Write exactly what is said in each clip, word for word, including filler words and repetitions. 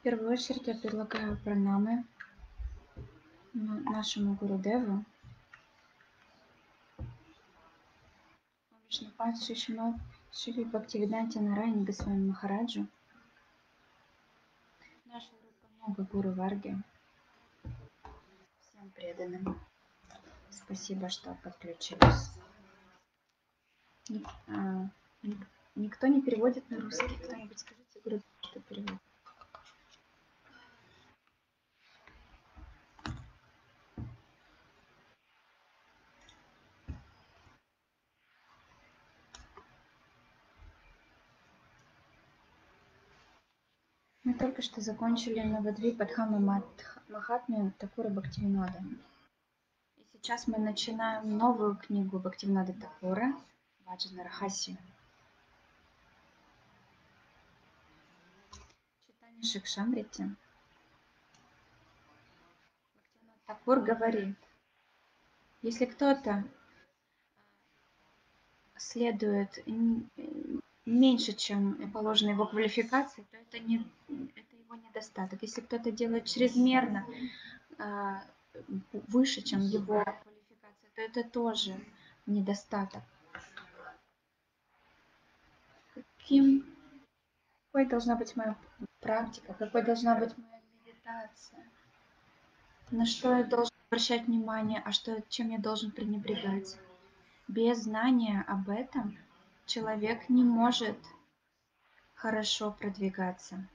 В первую очередь я предлагаю пранамы нашему Гурудеву, Вишнупад Шишимат Шри Бхактивиданта Нараяни Госвами Махараджу, наша Рупа Гуру Варги, всем преданным. Спасибо, что подключились. Ник, а, ник, никто не переводит на русский. Кто-нибудь скажите, Гуру, что переводит? Мы только что закончили Навадвипадхама Махатмию Такура Бхактивинода. И сейчас мы начинаем новую книгу Бхактивинода Такура Баджана Рахасия. Читание Шикшамрити. Бхактивинод Такур говорит, если кто-то следует меньше, чем положено его квалификации, то это, не, это его недостаток. Если кто-то делает чрезмерно выше, чем его квалификация, то это тоже недостаток. Каким, какой должна быть моя практика, какой должна быть моя медитация, на что я должен обращать внимание, а что, чем я должен пренебрегать. Без знания об этом человек не может хорошо продвигаться.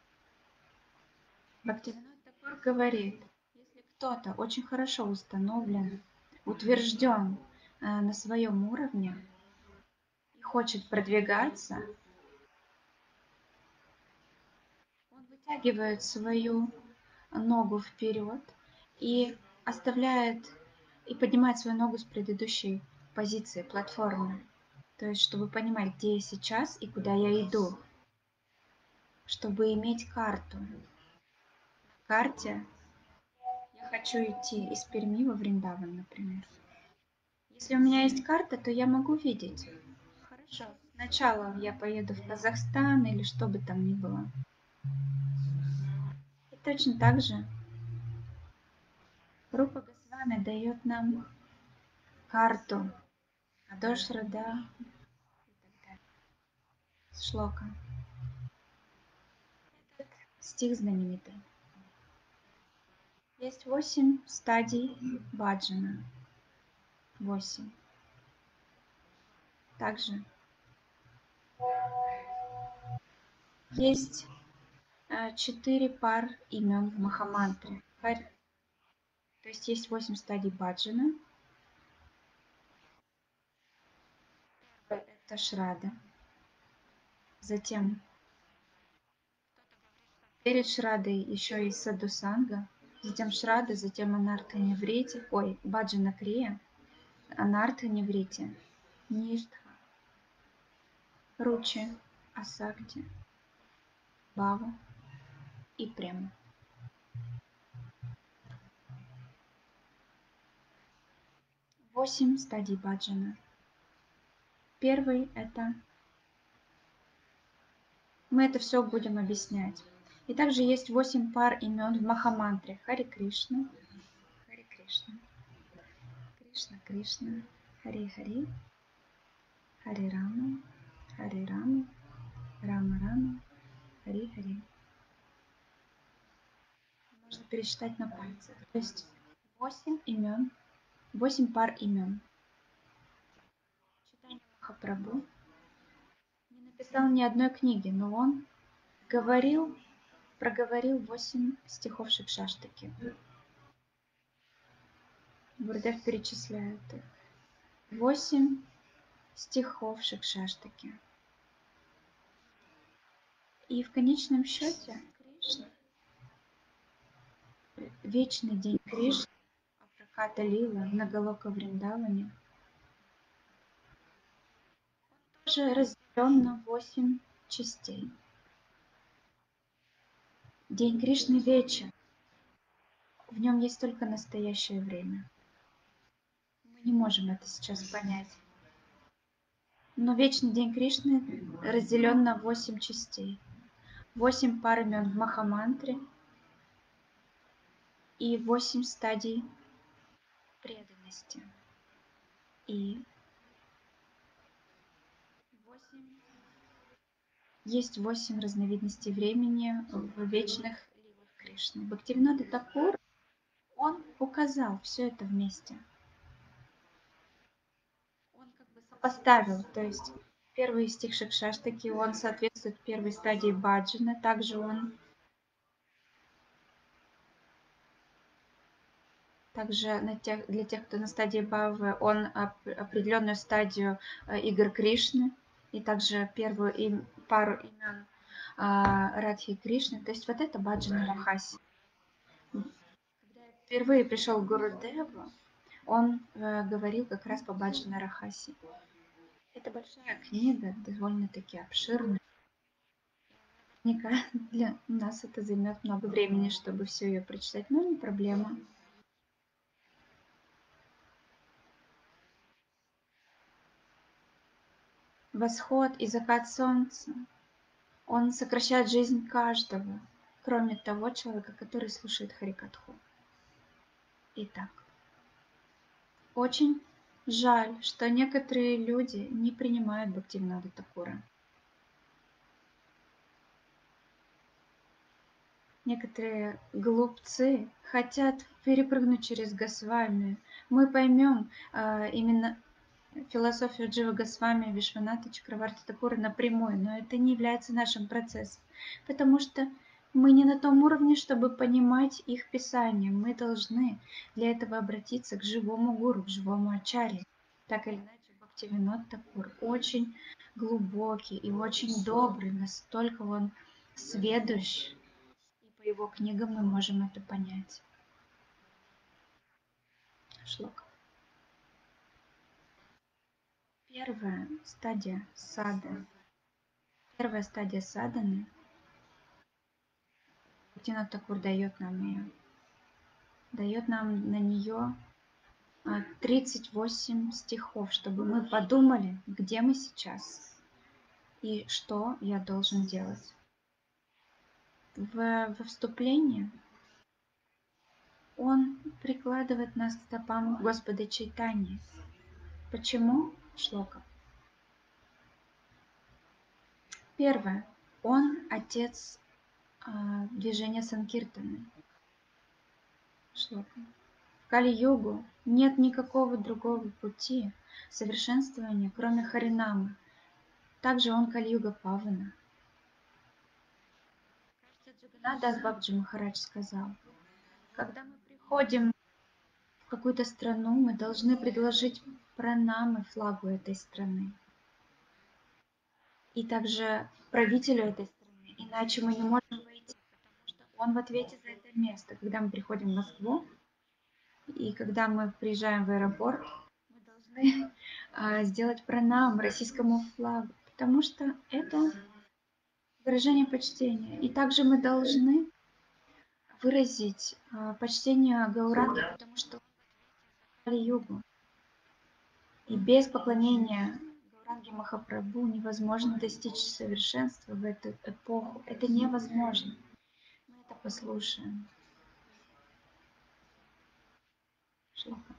Бхактивинод Такур говорит, если кто-то очень хорошо установлен, утвержден на своем уровне и хочет продвигаться, он вытягивает свою ногу вперед и оставляет и поднимает свою ногу с предыдущей позиции, платформы. То есть, чтобы понимать, где я сейчас и куда я иду. Чтобы иметь карту. На карте я хочу идти из Перми во Вриндаван, например. Если у меня есть карта, то я могу видеть. Хорошо, сначала я поеду в Казахстан или что бы там ни было. И точно так же Рупа Госвами дает нам карту Адошрада и так далее. Шлока. Этот стих знаменитый. Есть восемь стадий баджана. Восемь. Также есть четыре пар имен в Махамантре. То есть есть восемь стадий баджана. Это шрада. Затем перед шрадой еще и садхусанга. Затем шрада, затем анарта неврити. Ой, баджана крия. Анарта неврити. Ништха. Ручи. Асакти. Бава. И према. Восемь стадий баджана. Первый это... Мы это все будем объяснять. И также есть восемь пар имен в Махамантре. Хари Кришна, Хари Кришна, Кришна Кришна, Хари Хари, Хари Рама, Хари Рама, Рама Рама, Хари Хари. Можно пересчитать на пальцах. То есть восемь имен, восемь пар имен. Читание Махапрабху не написал ни одной книги, но он говорил, проговорил восемь стихов Шикшаштаки. Гурудев перечисляет их. Восемь стихов Шикшаштаки. И в конечном счете Кришна, вечный день Кришны, Апраката Лила на Галока Вриндаване, он тоже разделен на восемь частей. День Кришны вечен. В нем есть только настоящее время. Мы не можем это сейчас понять. Но вечный день Кришны разделен на восемь частей. восемь пар имен в Махамантре и восемь стадий преданности. И восемь... есть восемь разновидностей времени в вечных ливах Кришны. Бхактивинода Такур, он указал все это вместе. Он как бы сопоставил, то есть первый стих Шикшаштаки, он соответствует первой стадии баджана, также он также на тех, для тех, кто на стадии бхавы, он оп- определенную стадию э, игр Кришны, и также первую им, пару имен а, Радхи Кришны, то есть вот это баджана Рахаси. Когда я впервые пришел к Гурудеву, он э, говорил как раз по баджана Рахаси. Это большая книга, довольно-таки обширная. Наверняка для нас это займет много времени, чтобы все ее прочитать, но не проблема. Восход и закат солнца, он сокращает жизнь каждого, кроме того человека, который слушает Харикатху. Итак, очень жаль, что некоторые люди не принимают Бхактивинода Такура. Некоторые глупцы хотят перепрыгнуть через Госвами. Мы поймем э, именно философию Джива Госвами, Вишваната Чакраварти Такура напрямую, но это не является нашим процессом, потому что мы не на том уровне, чтобы понимать их писание. Мы должны для этого обратиться к живому гуру, к живому ачарье. Так или иначе, Бхактивинод Такур очень глубокий и очень добрый, настолько он сведущ, и по его книгам мы можем это понять. Шлока. Первая стадия сада. Первая стадия садханы. Бхактивинод Такур дает нам ее. Дает нам на нее тридцать восемь стихов, чтобы мы подумали, где мы сейчас и что я должен делать. В, во вступлении он прикладывает нас к стопам Господа Чайтаньи. Почему? Шлока. Первое. Он отец а, движения Санкиртаны. Шлока. В Кали-югу нет никакого другого пути совершенствования, кроме Харинамы. Также он Кали-юга Павана. Джаганнадас Бабджи Махарадж сказал, когда мы приходим в какую-то страну, мы должны предложить пранамы флагу этой страны. И также правителю этой страны. Иначе мы не можем войти, потому что он в ответе за это место. Когда мы приходим в Москву, и когда мы приезжаем в аэропорт, мы должны а, сделать пранам российскому флагу, потому что это выражение почтения. И также мы должны выразить а, почтение Гауранге, потому что он Кали-югу. И без поклонения Гауранге Махапрабху невозможно достичь совершенства в эту эпоху. Это невозможно. Мы это послушаем. Шлока.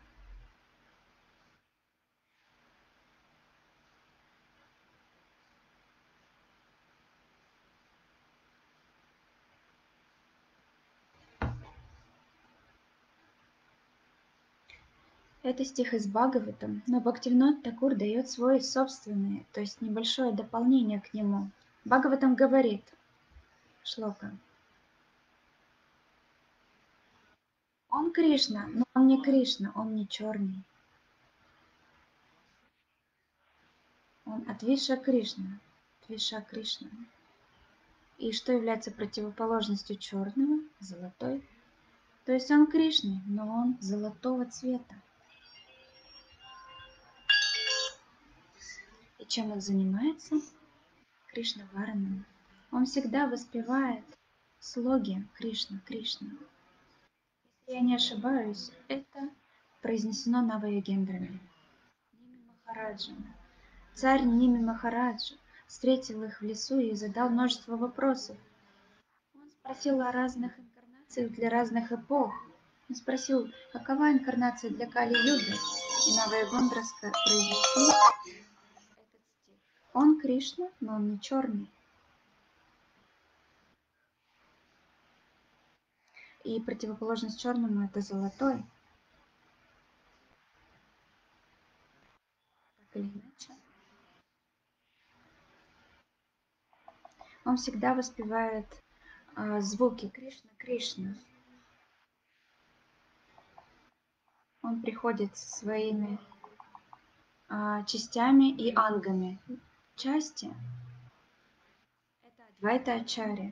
Это стих из Бхагаватам, но Бхактивинод Такур дает свой собственный, то есть небольшое дополнение к нему. Бхагаватам говорит, Шлока, он Кришна, но он не Кришна, он не черный. Он Адвиша Кришна, Адвиша Кришна. И что является противоположностью черного? Золотой. То есть он Кришна, но он золотого цвета. И чем он занимается? Кришна Варанам. Он всегда воспевает слоги Кришна, Кришна. Если я не ошибаюсь, это произнесено Навайогендрами. Ними Махараджа. Царь Ними Махараджа встретил их в лесу и задал множество вопросов. спросил о разных инкарнациях для разных эпох. Он спросил, какова инкарнация для Кали-юга? И Навайагон произнесли этот стих. Он Кришна, но он не черный. И противоположность черному это золотой. Так или иначе. Он всегда воспевает а, звуки Кришна, Кришна. Он приходит со своими а, частями и ангами. Части – это Адвайта Ачарья.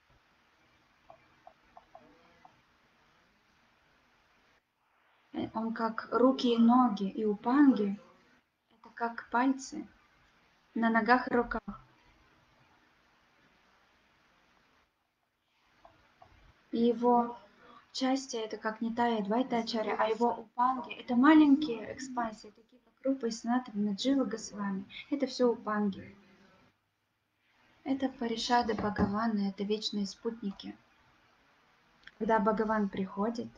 Он как руки и ноги, и упанги – это как пальцы на ногах и руках. И его части – это как Нитая Адвайта Ачарья, а его упанги – это маленькие экспансии, такие как Рупа и Санатана, Джива Госвами. Это все упанги. Это Паришады Бхагавана, это вечные спутники. Когда Бхагаван приходит,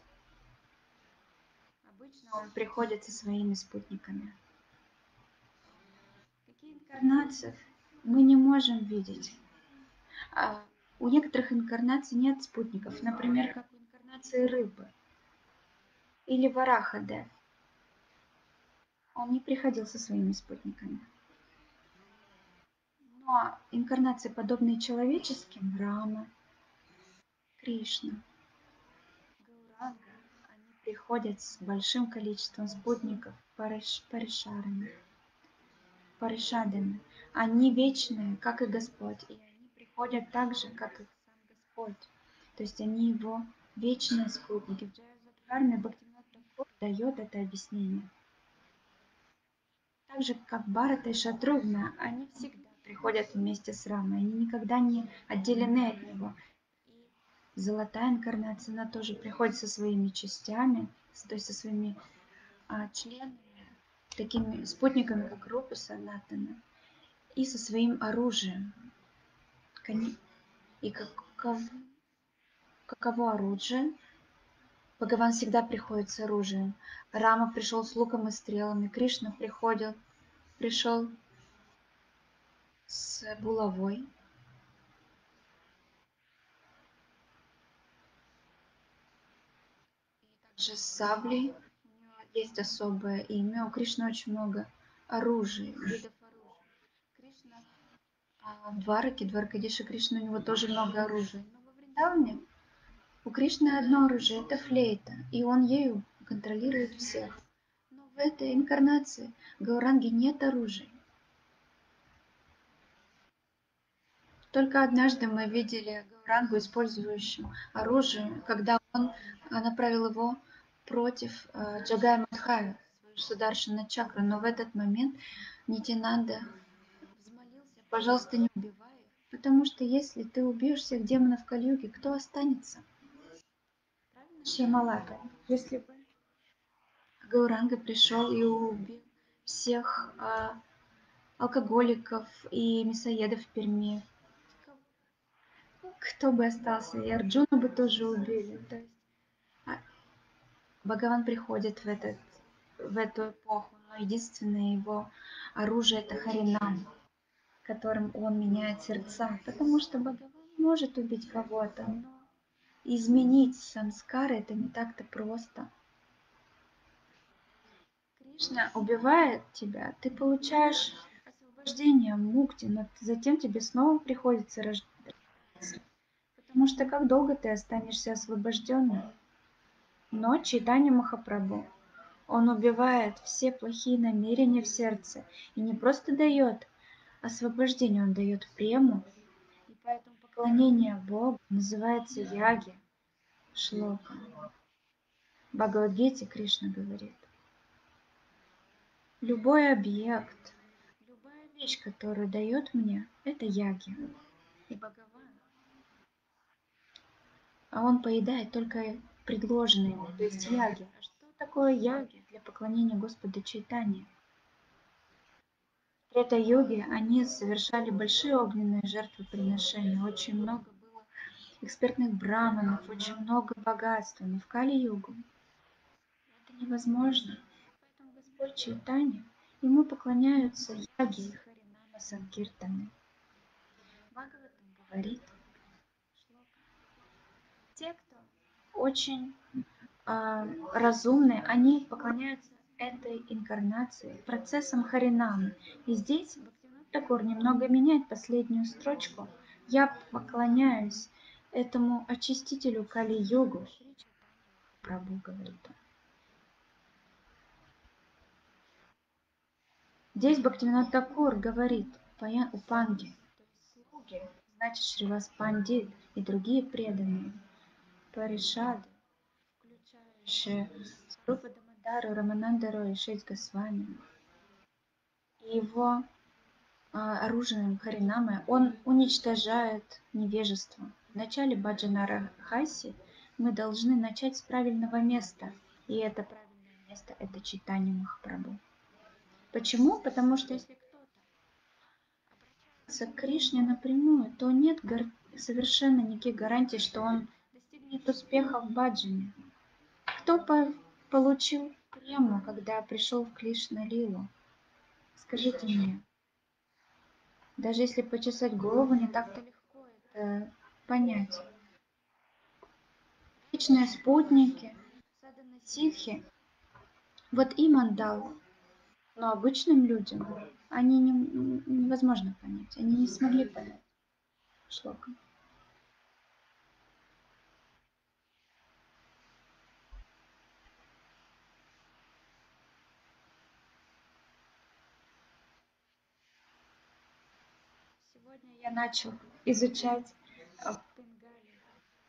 обычно он приходит со своими спутниками. Такие инкарнации мы не можем видеть. А у некоторых инкарнаций нет спутников, например, как в инкарнации рыбы или Варахадев. Он не приходил со своими спутниками. Но инкарнации, подобные человеческим, Рама, Кришна, Гауранга, они приходят с большим количеством спутников, париш, паришарами, паришадами. Они вечные, как и Господь, и они приходят так же, как и сам Господь. То есть они его вечные спутники. В Джайавадхарме Бхактивинод Тхакур дает это объяснение. Так же, как Бхарата и Шатрugna, они всегда приходят вместе с Рамой, они никогда не отделены от него. И золотая инкарнация, она тоже приходит со своими частями, то есть со своими а, членами, такими спутниками, как Рупа Санатана, и со своим оружием. И каков, каково оружие? Бхагаван всегда приходит с оружием. Рама пришел с луком и стрелами, Кришна приходил, пришел с булавой. И также с саблей. У него есть особое имя. У Кришны очень много оружия, видов оружия. Кришна а, в Двараке, Дваркадише Кришна, у него тоже много оружия. Но во Вриндаване у Кришны одно оружие – это флейта, и он ею контролирует всех. Но в этой инкарнации Гауранги нет оружия. Только однажды мы видели Гаурангу, использующим оружие, когда он направил его против э, Джагая Мадхая, свою Сударшина чакру. Но в этот момент Нитянанда взмолился: пожалуйста, не убивай их, потому что если ты убьешь всех демонов Кали-юги, кто останется? Правильно, Шьямалата? Если бы Гауранга пришел и убил всех э, алкоголиков и мясоедов в Перми, кто бы остался? И Арджуна бы тоже убили. То есть а, Бхагаван приходит в, этот, в эту эпоху, но единственное его оружие – это Харинам, которым он меняет сердца. Потому что Бхагаван может убить кого-то, но изменить самскары – это не так-то просто. Кришна убивает тебя, ты получаешь освобождение, мукти, но затем тебе снова приходится рождаться. Потому что как долго ты останешься освобожденным? Но Чайтанья Махапрабху, он убивает все плохие намерения в сердце и не просто дает освобождение, он дает прему. И поэтому поклонение Богу называется яги, шлока. В Бхагавад-гите Кришна говорит: любой объект, любая вещь, которую дает мне, это яги. И Бхагаван, а он поедает только предложенные ему, то есть яги. А что такое яги для поклонения Господа Чайтаньи? В Трета-йуге они совершали большие огненные жертвоприношения. Очень много было экспертных браманов, очень много богатства, но в Кали-югу это невозможно. Поэтому Господь Чайтанья, ему поклоняются яги и харинама санкиртаны. Бхагаватам говорит, те, кто очень а, разумные, они поклоняются этой инкарнации, процессам Харинамы. И здесь Бхактивинод Такур немного меняет последнюю строчку. Я поклоняюсь этому очистителю Кали-югу. Прабху говорит он. Здесь Бхактивинод Такур говорит Упанги, то есть слуги, значит Шривас Пандит и другие преданные, Паришады, включающие Сварупа Дамадару, Раманандару и Шесть Госвами, и его а, оружием Харинамы он уничтожает невежество. В начале Баджанара Хаси мы должны начать с правильного места, и это правильное место – это читание Махапрабху. Почему? Потому что если кто-то обращается к Кришне напрямую, то нет гар- совершенно никаких гарантий, что он достигнет успеха в баджане. Кто по- получил прему, когда пришел в Кришна Лилу? Скажите мне. Даже если почесать голову, не так-то легко это понять. Вечные спутники, садханы ситхи, вот им он дал. Но обычным людям они не, невозможно понять. Они не смогли понять шлока. Сегодня я начал изучать Бенгали.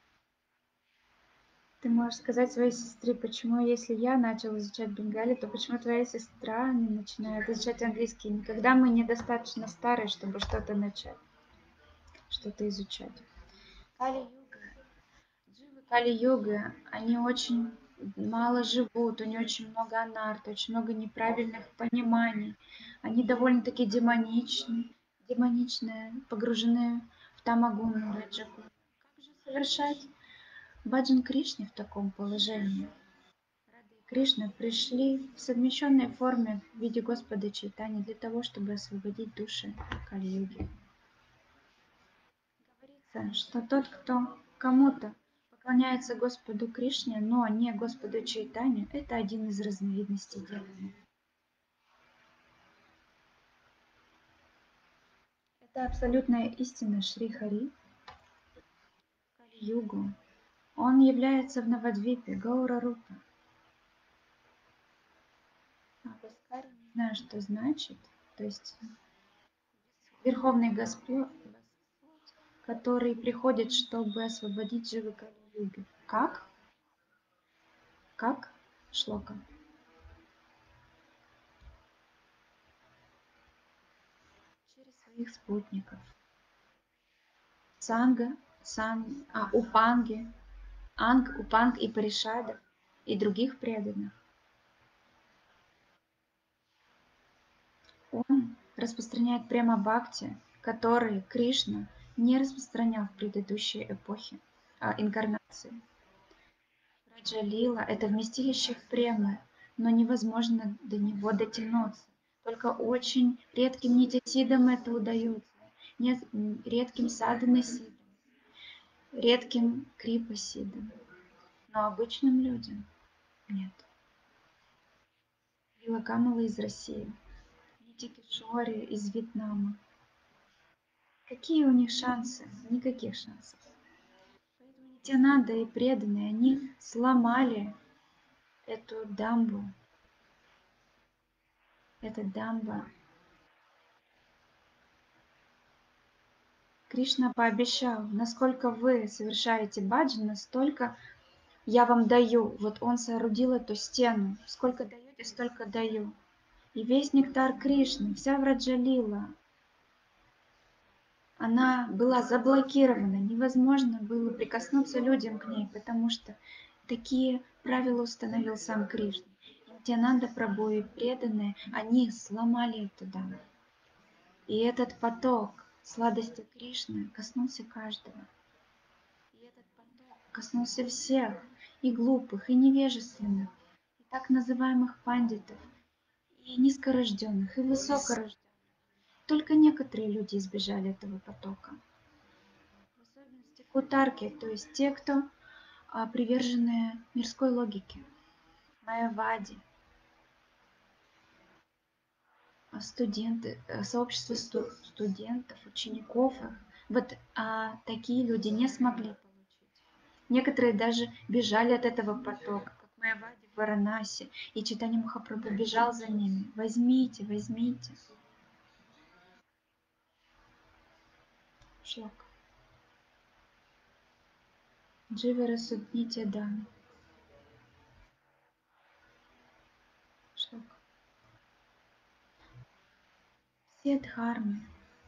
Ты можешь сказать своей сестре, почему, если я начал изучать Бенгали, то почему твоя сестра не начинает изучать английский? Никогда мы недостаточно старые, чтобы что-то начать, что-то изучать. Кали-юга, дживы Кали-юга, они очень мало живут, у них очень много анарт, очень много неправильных пониманий. Они довольно-таки демоничны, демоничные, погружены в тамагуну, раджагуну. Как же совершать баджан Кришне в таком положении? Рада и Кришна пришли в совмещенной форме в виде Господа Чайтани для того, чтобы освободить души Кали-юги. Говорится, что тот, кто кому-то поклоняется Господу Кришне, но не Господу Чайтане, это один из разновидностей демона. Это абсолютная истина Шри Хари. Кали-югу. Он является в Навадвипе, Гаура Рупа. А Баскари не знаю, что значит. То есть Верховный Господь, который приходит, чтобы освободить живы Кали-юги. Как? Как? Шлока. Через своих спутников. Санга, сан, а, Упанги, Анг, Упанг и Паришадов и других преданных. Он распространяет прямо бхакти, который Кришна не распространял в предыдущей эпохе а, инкарнации. Раджа Лила – это вместилище премы, но невозможно до него дотянуться. Только очень редким нитясидам это удается, не, редким садханасидам, редким крипасидам, но обычным людям нет. Лила Камала из России, Нити Кишори из Вьетнама. Какие у них шансы? Никаких шансов. Поэтому Нитянанда и преданные, они сломали эту дамбу. Эта дамба. Кришна пообещал, насколько вы совершаете баджан, настолько я вам даю. Вот он соорудил эту стену. Сколько даете, столько даю. И весь нектар Кришны, вся Враджалила, она была заблокирована. Невозможно было прикоснуться людям к ней, потому что такие правила установил сам Кришна. Нитянанда Прабху и преданные, они сломали эту дамбу. И этот поток сладости Кришны коснулся каждого. И коснулся всех, и глупых, и невежественных, и так называемых пандитов, и низкорожденных, и высокорожденных. Только некоторые люди избежали этого потока. В особенности кутарки, то есть те, кто а, привержены мирской логике. Майявади, а, студенты, э, сообщество сту- студентов, учеников. их. Вот а, такие люди не смогли получить. Некоторые даже бежали от этого потока, как Майявади в Варанаси, и Чайтанья Махапрабху бежал за ними. Возьмите, возьмите. Шлока. Дживара Суднити Дан. Шлока. Все дхармы.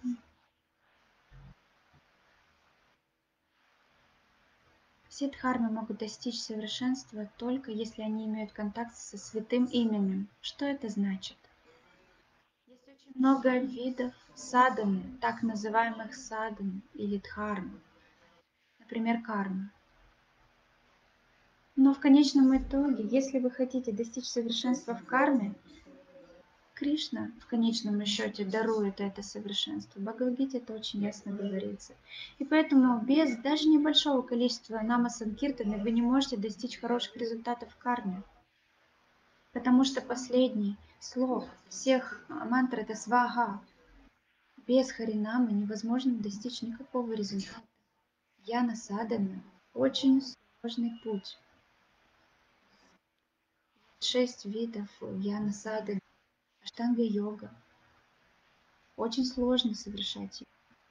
Все дхармы могут достичь совершенства только если они имеют контакт со святым именем. Что это значит? Есть очень много видов садханы, так называемых садхан или дхарм, например, карма. Но в конечном итоге, если вы хотите достичь совершенства в карме, Кришна в конечном счете дарует это совершенство. В Бхагавад-гите это очень ясно говорится. И поэтому без даже небольшого количества нама санкиртаны вы не можете достичь хороших результатов в карме. Потому что последний слог всех мантр это сваха. Без харинамы невозможно достичь никакого результата. Яна садхана очень сложный путь. Шесть видов яна садханы, аштанга йога. Очень сложно совершать их.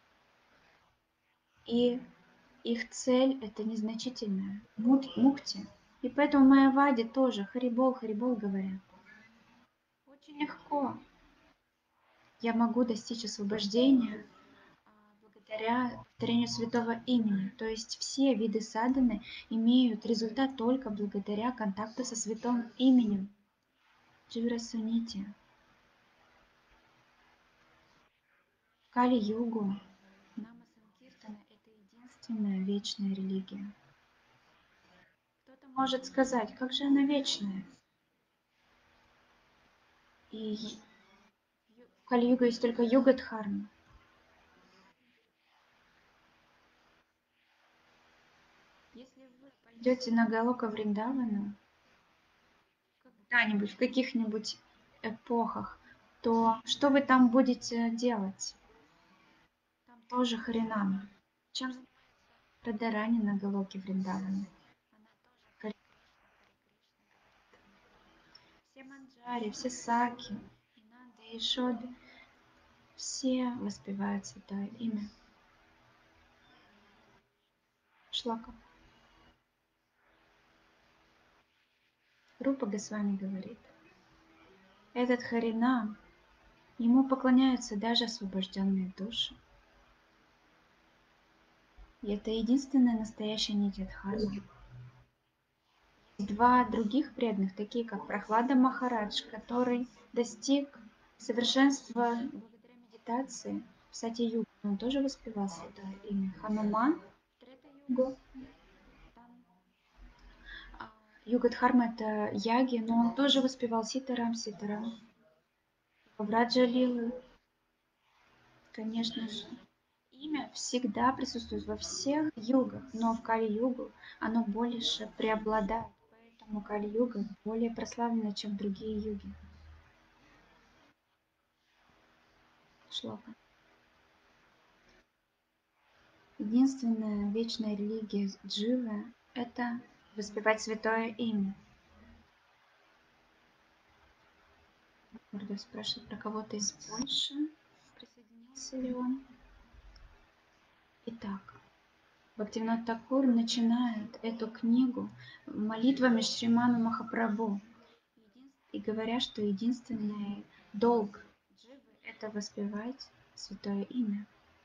И их цель это незначительная мукти. И поэтому майявади тоже харибол, харибол говорят. Очень легко. Я могу достичь освобождения благодаря повторению святого имени. То есть все виды садханы имеют результат только благодаря контакту со святым именем. Дживара Сунити. В Кали-югу нама санкиртана это единственная вечная религия. Кто-то может сказать, как же она вечная? И в Кали-югу есть только юга-дхарма. Если вы пойдете на Галока Вриндавану когда-нибудь, в каких-нибудь эпохах, то что вы там будете делать? Там тоже Харинама. Чем занимается Радарани на Галоке Вриндавана? Она тоже Хари Кришна. Все манджари, все саки, и Нанда, и Шоды, все воспевают святое имя. Шлока. Рупа Госвами говорит, этот Харинам, ему поклоняются даже освобожденные души. И это единственная настоящая нитья дхарма. Два других преданных, такие как Прохлада Махарадж, который достиг совершенства благодаря медитации в Сати-югу. Он тоже воспевал святое имя. Хануман в Трета-югу. Юга Дхарма это яги, но он тоже воспевал Ситарам, Ситарам. Враджа Лилы, конечно же. Имя всегда присутствует во всех югах, но в Кали-югу оно больше преобладает. Поэтому Кали-юга более прославлена, чем другие юги. Шлока. Единственная вечная религия Дживы – это воспевать святое имя. Мордой спрашивает про кого-то из Польши. Присоединился ли он? Итак, Бхактивинод Такур начинает эту книгу молитвами Шриману Махапрабху и говоря, что единственный долг Дживы – это воспевать святое имя.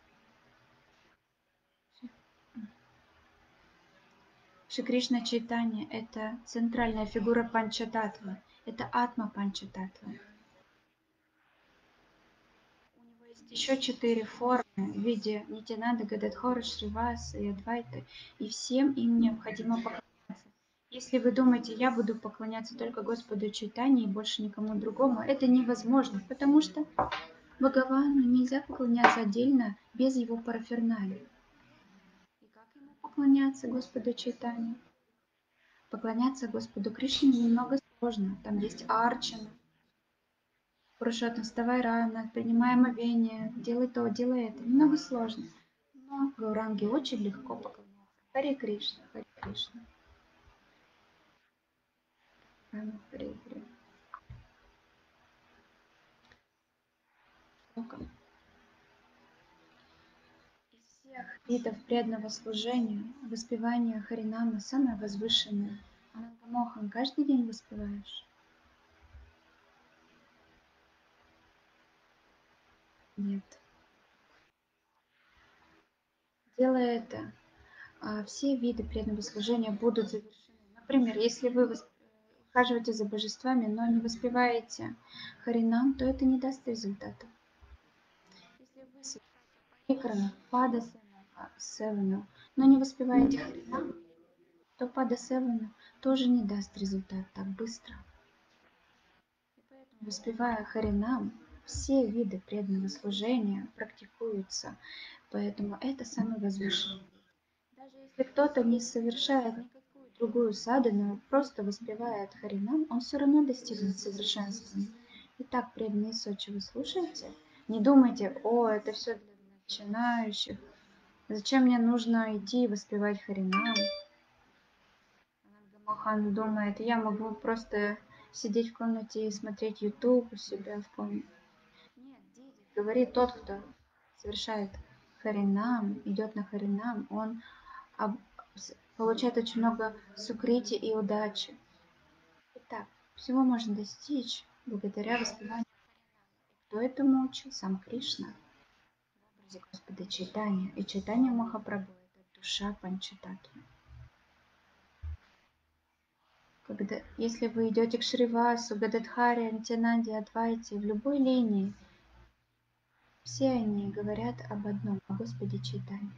Шри Кришна Чайтанья – это центральная фигура Панчататвы, это Атма Панчататвы. У него есть еще четыре формы в виде Нитянанды, Гададхара, Шриваса и Адвайта, и всем им необходимо поклоняться. Если вы думаете, я буду поклоняться только Господу Чайтанье и больше никому другому, это невозможно, потому что Бхагавану нельзя поклоняться отдельно без его параферналии. И как ему поклоняться Господу Чайтанье? Поклоняться Господу Кришне немного сложно. Там есть арчана. Пурушоттам, вставай рано, принимай омовение, делай то, делай это. Немного сложно. Но Гауранге очень легко поклоняться. Харе Кришна, Харе Кришна. Харе Кришна. Из всех видов преданного служения воспевание Харинама самое возвышенное. Анангамохан каждый день воспеваешь? Нет. Делая это, все виды преданного служения будут завершены. Например, если вы ухаживаете за божествами, но не воспеваете Харинам, то это не даст результата. Если вы совершаете Пада Севану, но не воспеваете Харинам, то Пада Севану тоже не даст результат так быстро. И поэтому, воспевая Харинам, все виды преданного служения практикуются, поэтому это самый возвышенный. Даже если кто-то не совершает никакую другую садхану, просто воспевает Харинам, он все равно достигнет совершенства. Итак, преданные Сочи, вы слушаете? Не думайте, о, это все для начинающих. Зачем мне нужно идти и воспевать Харинам? Анангамохан думает, я могу просто сидеть в комнате и смотреть YouTube у себя в комнате. Нет, Диди говорит, тот, кто совершает Харинам, идет на Харинам, он получает очень много сукрити и удачи. Итак, всего можно достичь благодаря воспеванию Харинама. Кто этому учил? Сам Кришна в образе Господа Чайтанья. И Чайтанья Махапрабху – это душа Панчататтвы. Когда, если вы идете к Шривасу, Гададхаре, Нитянанде, Адвайте, в любой линии, все они говорят об одном, о Господе Чайтанье.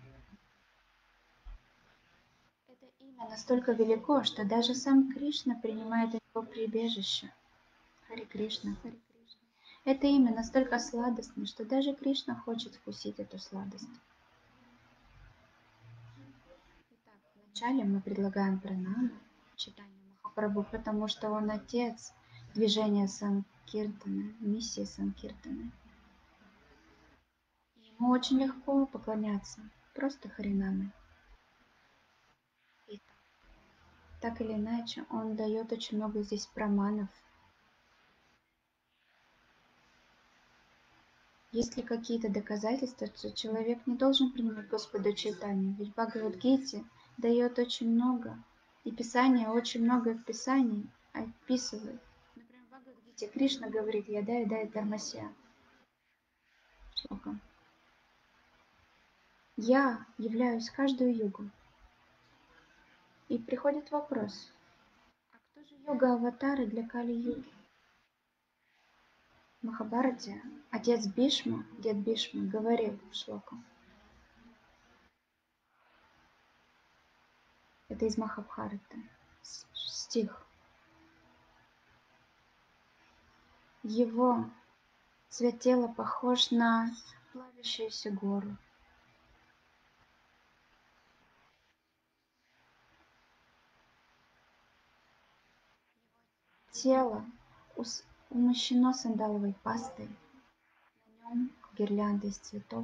Это имя настолько велико, что даже сам Кришна принимает его прибежище. Харе Кришна, Харе Кришна. Это имя настолько сладостно, что даже Кришна хочет вкусить эту сладость. Итак, вначале мы предлагаем пранаму Чайтанье Махапрабху, потому что он отец движения Санкиртаны, миссии Санкиртаны. Ему очень легко поклоняться, просто Харинамой. И так или иначе, он дает очень много здесь праманов. Есть ли какие-то доказательства, что человек не должен принимать Господа Чайтанью? Ведь в Бхагавад-гите дает очень много, и Писание очень много в Писании описывает. Например, в Бхагавад-гите Кришна говорит «Яда яда дharmasya». Шлока. Я являюсь каждую югу. И приходит вопрос, а кто же йога-аватары для Кали-юги? В Махабхарате отец Бишма, дед Бишма, говорил в шлоку. Это из Махабхараты, стих. Его цвет тела похож на плавящуюся гору. Тело умощено сандаловой пастой, на нем гирлянда из цветов.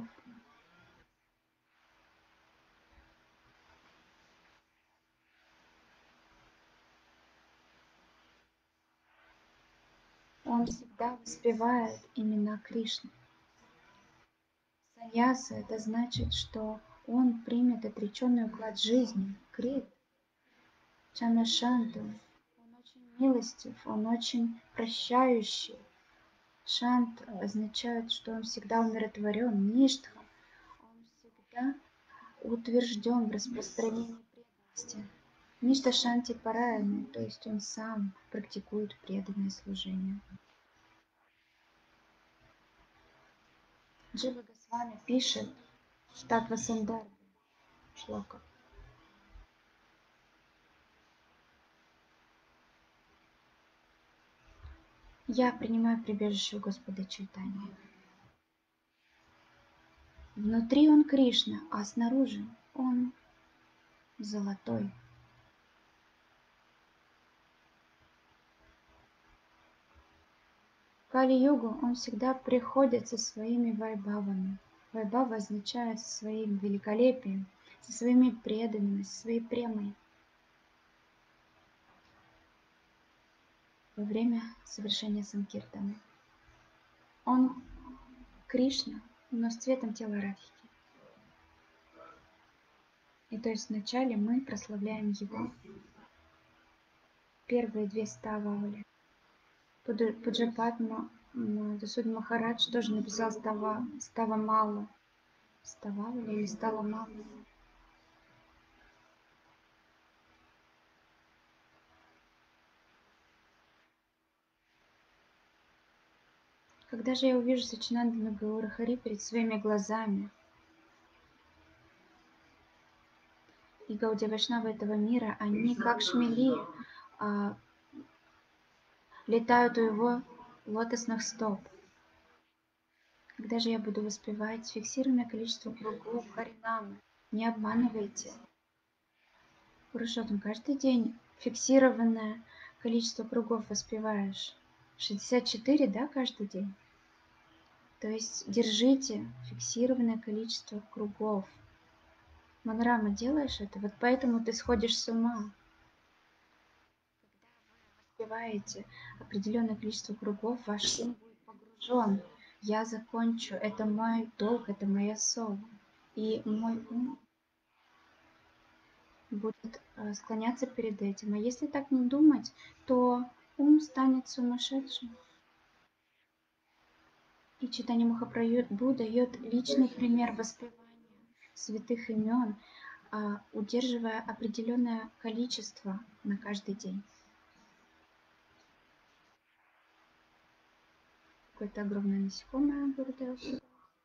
Он всегда воспевает имена Кришны. Саньяса – это значит, что он примет отреченный уклад жизни, крит, чанашанту. Он очень милостив, он очень прощающий. Шант означает, что он всегда умиротворен, ништха. Он всегда утвержден в распространении преданности. Ништа Шанти Параяны, то есть он сам практикует преданное служение. Джива Госвами пишет в Татва-Сандарбе шлока. Я принимаю прибежище у Господа Чайтаньи. Внутри он Кришна, а снаружи он золотой. В Кали-югу он всегда приходит со своими вайбхавами. Вайбхава означает со своим великолепием, со своими преданными, со своей премой. Во время совершения санкиртаны. Он Кришна, но с цветом тела Радхики. И то есть вначале мы прославляем его. Первые две стававали. Пуджапатма Дасуд Махарадж тоже написал става, става мало. Стававали или стала мало. Когда же я увижу Сачинандана Гаура Хари перед своими глазами, и Гаудия Вайшнавы этого мира, они как шмели а, летают у его лотосных стоп. Когда же я буду воспевать фиксированное количество кругов Харинамы? Не обманывайте. Пурушоттам, каждый день фиксированное количество кругов воспеваешь. шестьдесят четыре, да, каждый день? То есть держите фиксированное количество кругов. Манорама, делаешь это? Вот поэтому ты сходишь с ума. Когда вы воспеваете определенное количество кругов, ваш ум будет погружен. Я закончу, это мой долг, это моя сова. И мой ум будет склоняться перед этим. А если так не думать, то ум станет сумасшедшим. И Чайтанья Махапрабху дает личный пример воспевания святых имен, удерживая определенное количество на каждый день. Какое-то огромное насекомое вылетело сюда.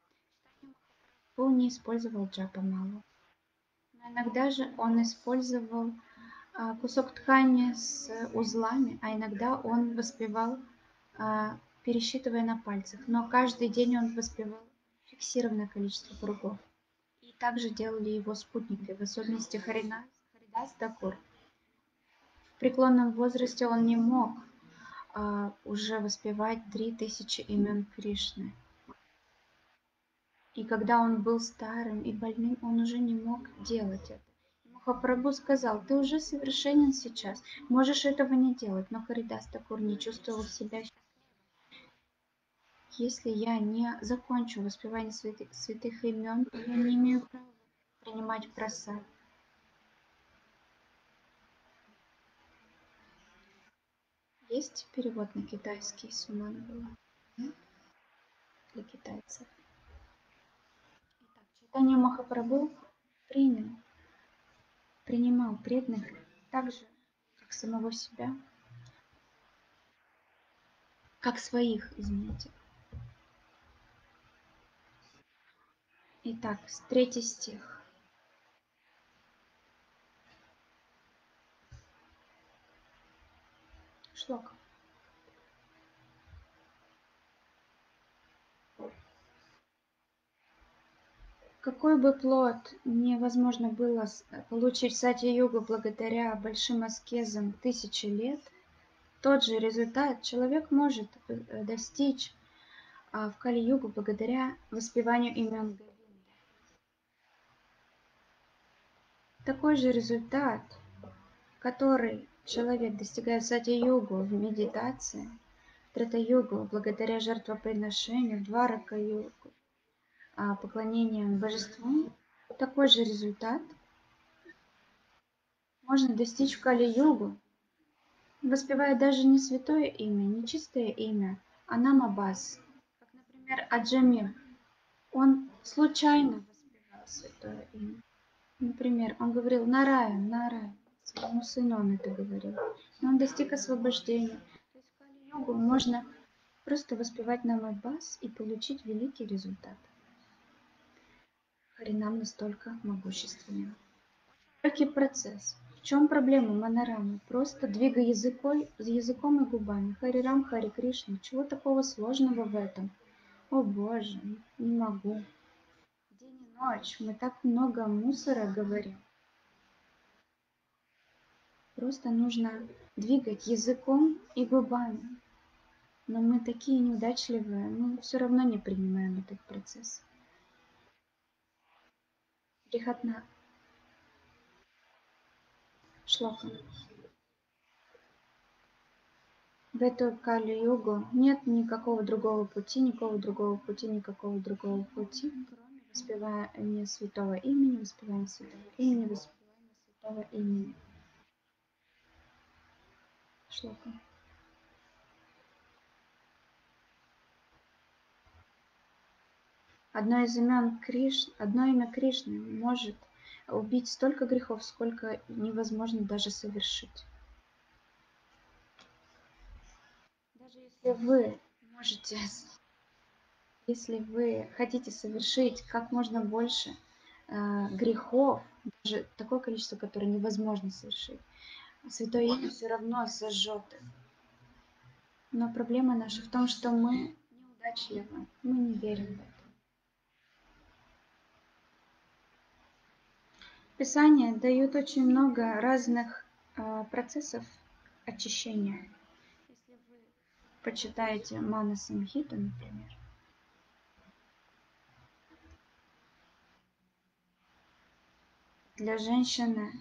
Он не использовал джапамалу. Но иногда же он использовал а, кусок ткани с узлами, а иногда он воспевал, а, пересчитывая на пальцах. Но каждый день он воспевал фиксированное количество кругов. И также делали его спутники, в особенности Харинас, Харидас Такур. В преклонном возрасте он не мог а, уже воспевать три тысячи имен Кришны. И когда он был старым и больным, он уже не мог делать это. Махапрабху сказал: ты уже совершенен сейчас, можешь этого не делать. Но Харидас Такур не чувствовал себя счастливым. Если я не закончу воспевание святых, святых имен, то я не имею права принимать прасад. Есть перевод на китайский Суманова для китайцев? Итак, Чайтанья Махапрабху принял, принимал преданных так же, как самого себя, как своих, извините. Итак, третий стих. Шлока. Какой бы плод невозможно было получить в Сатья-югу благодаря большим аскезам тысячи лет, тот же результат человек может достичь в Кали-югу благодаря воспеванию имен Говинды. Такой же результат, который человек достигает в Сатья-югу в медитации, в Трета-югу благодаря жертвоприношению, в Дварака-югу поклонением божеству, такой же результат можно достичь в Кали-югу, воспевая даже не святое имя, не чистое имя, а Намабас. Как, например, Аджамир. Он случайно воспевал святое имя. Например, он говорил Нараян, Нараян. Своему сыну он это говорил. И он достиг освобождения. То есть в Кали-югу можно просто воспевать Намабас и получить великий результат. Харинам настолько могущественен. Легкий процесс. В чем проблема Манарамы? Просто двигай языкой, языком и губами. Хари Рам, Хари Кришна. Чего такого сложного в этом? О боже, не могу. День и ночь. Мы так много мусора говорим. Просто нужно двигать языком и губами. Но мы такие неудачливые, мы все равно не принимаем этот процесс. Брихатна. Шлока. В эту Кали-югу нет никакого другого пути, никакого другого пути, никакого другого пути, кроме воспевания святого имени, воспевания святого имени, воспевания святого имени. Шлока. Одно из имен Кришны, одно имя Кришны может убить столько грехов, сколько невозможно даже совершить. Даже если вы можете, если вы хотите совершить как можно больше э, грехов, даже такое количество, которое невозможно совершить, Святое имя все равно сожжет их. Но проблема наша в том, что мы неудачливы, мы не верим в это. Писания дают очень много разных э, процессов очищения. Если вы почитаете Мана Самхиту, например, для женщины,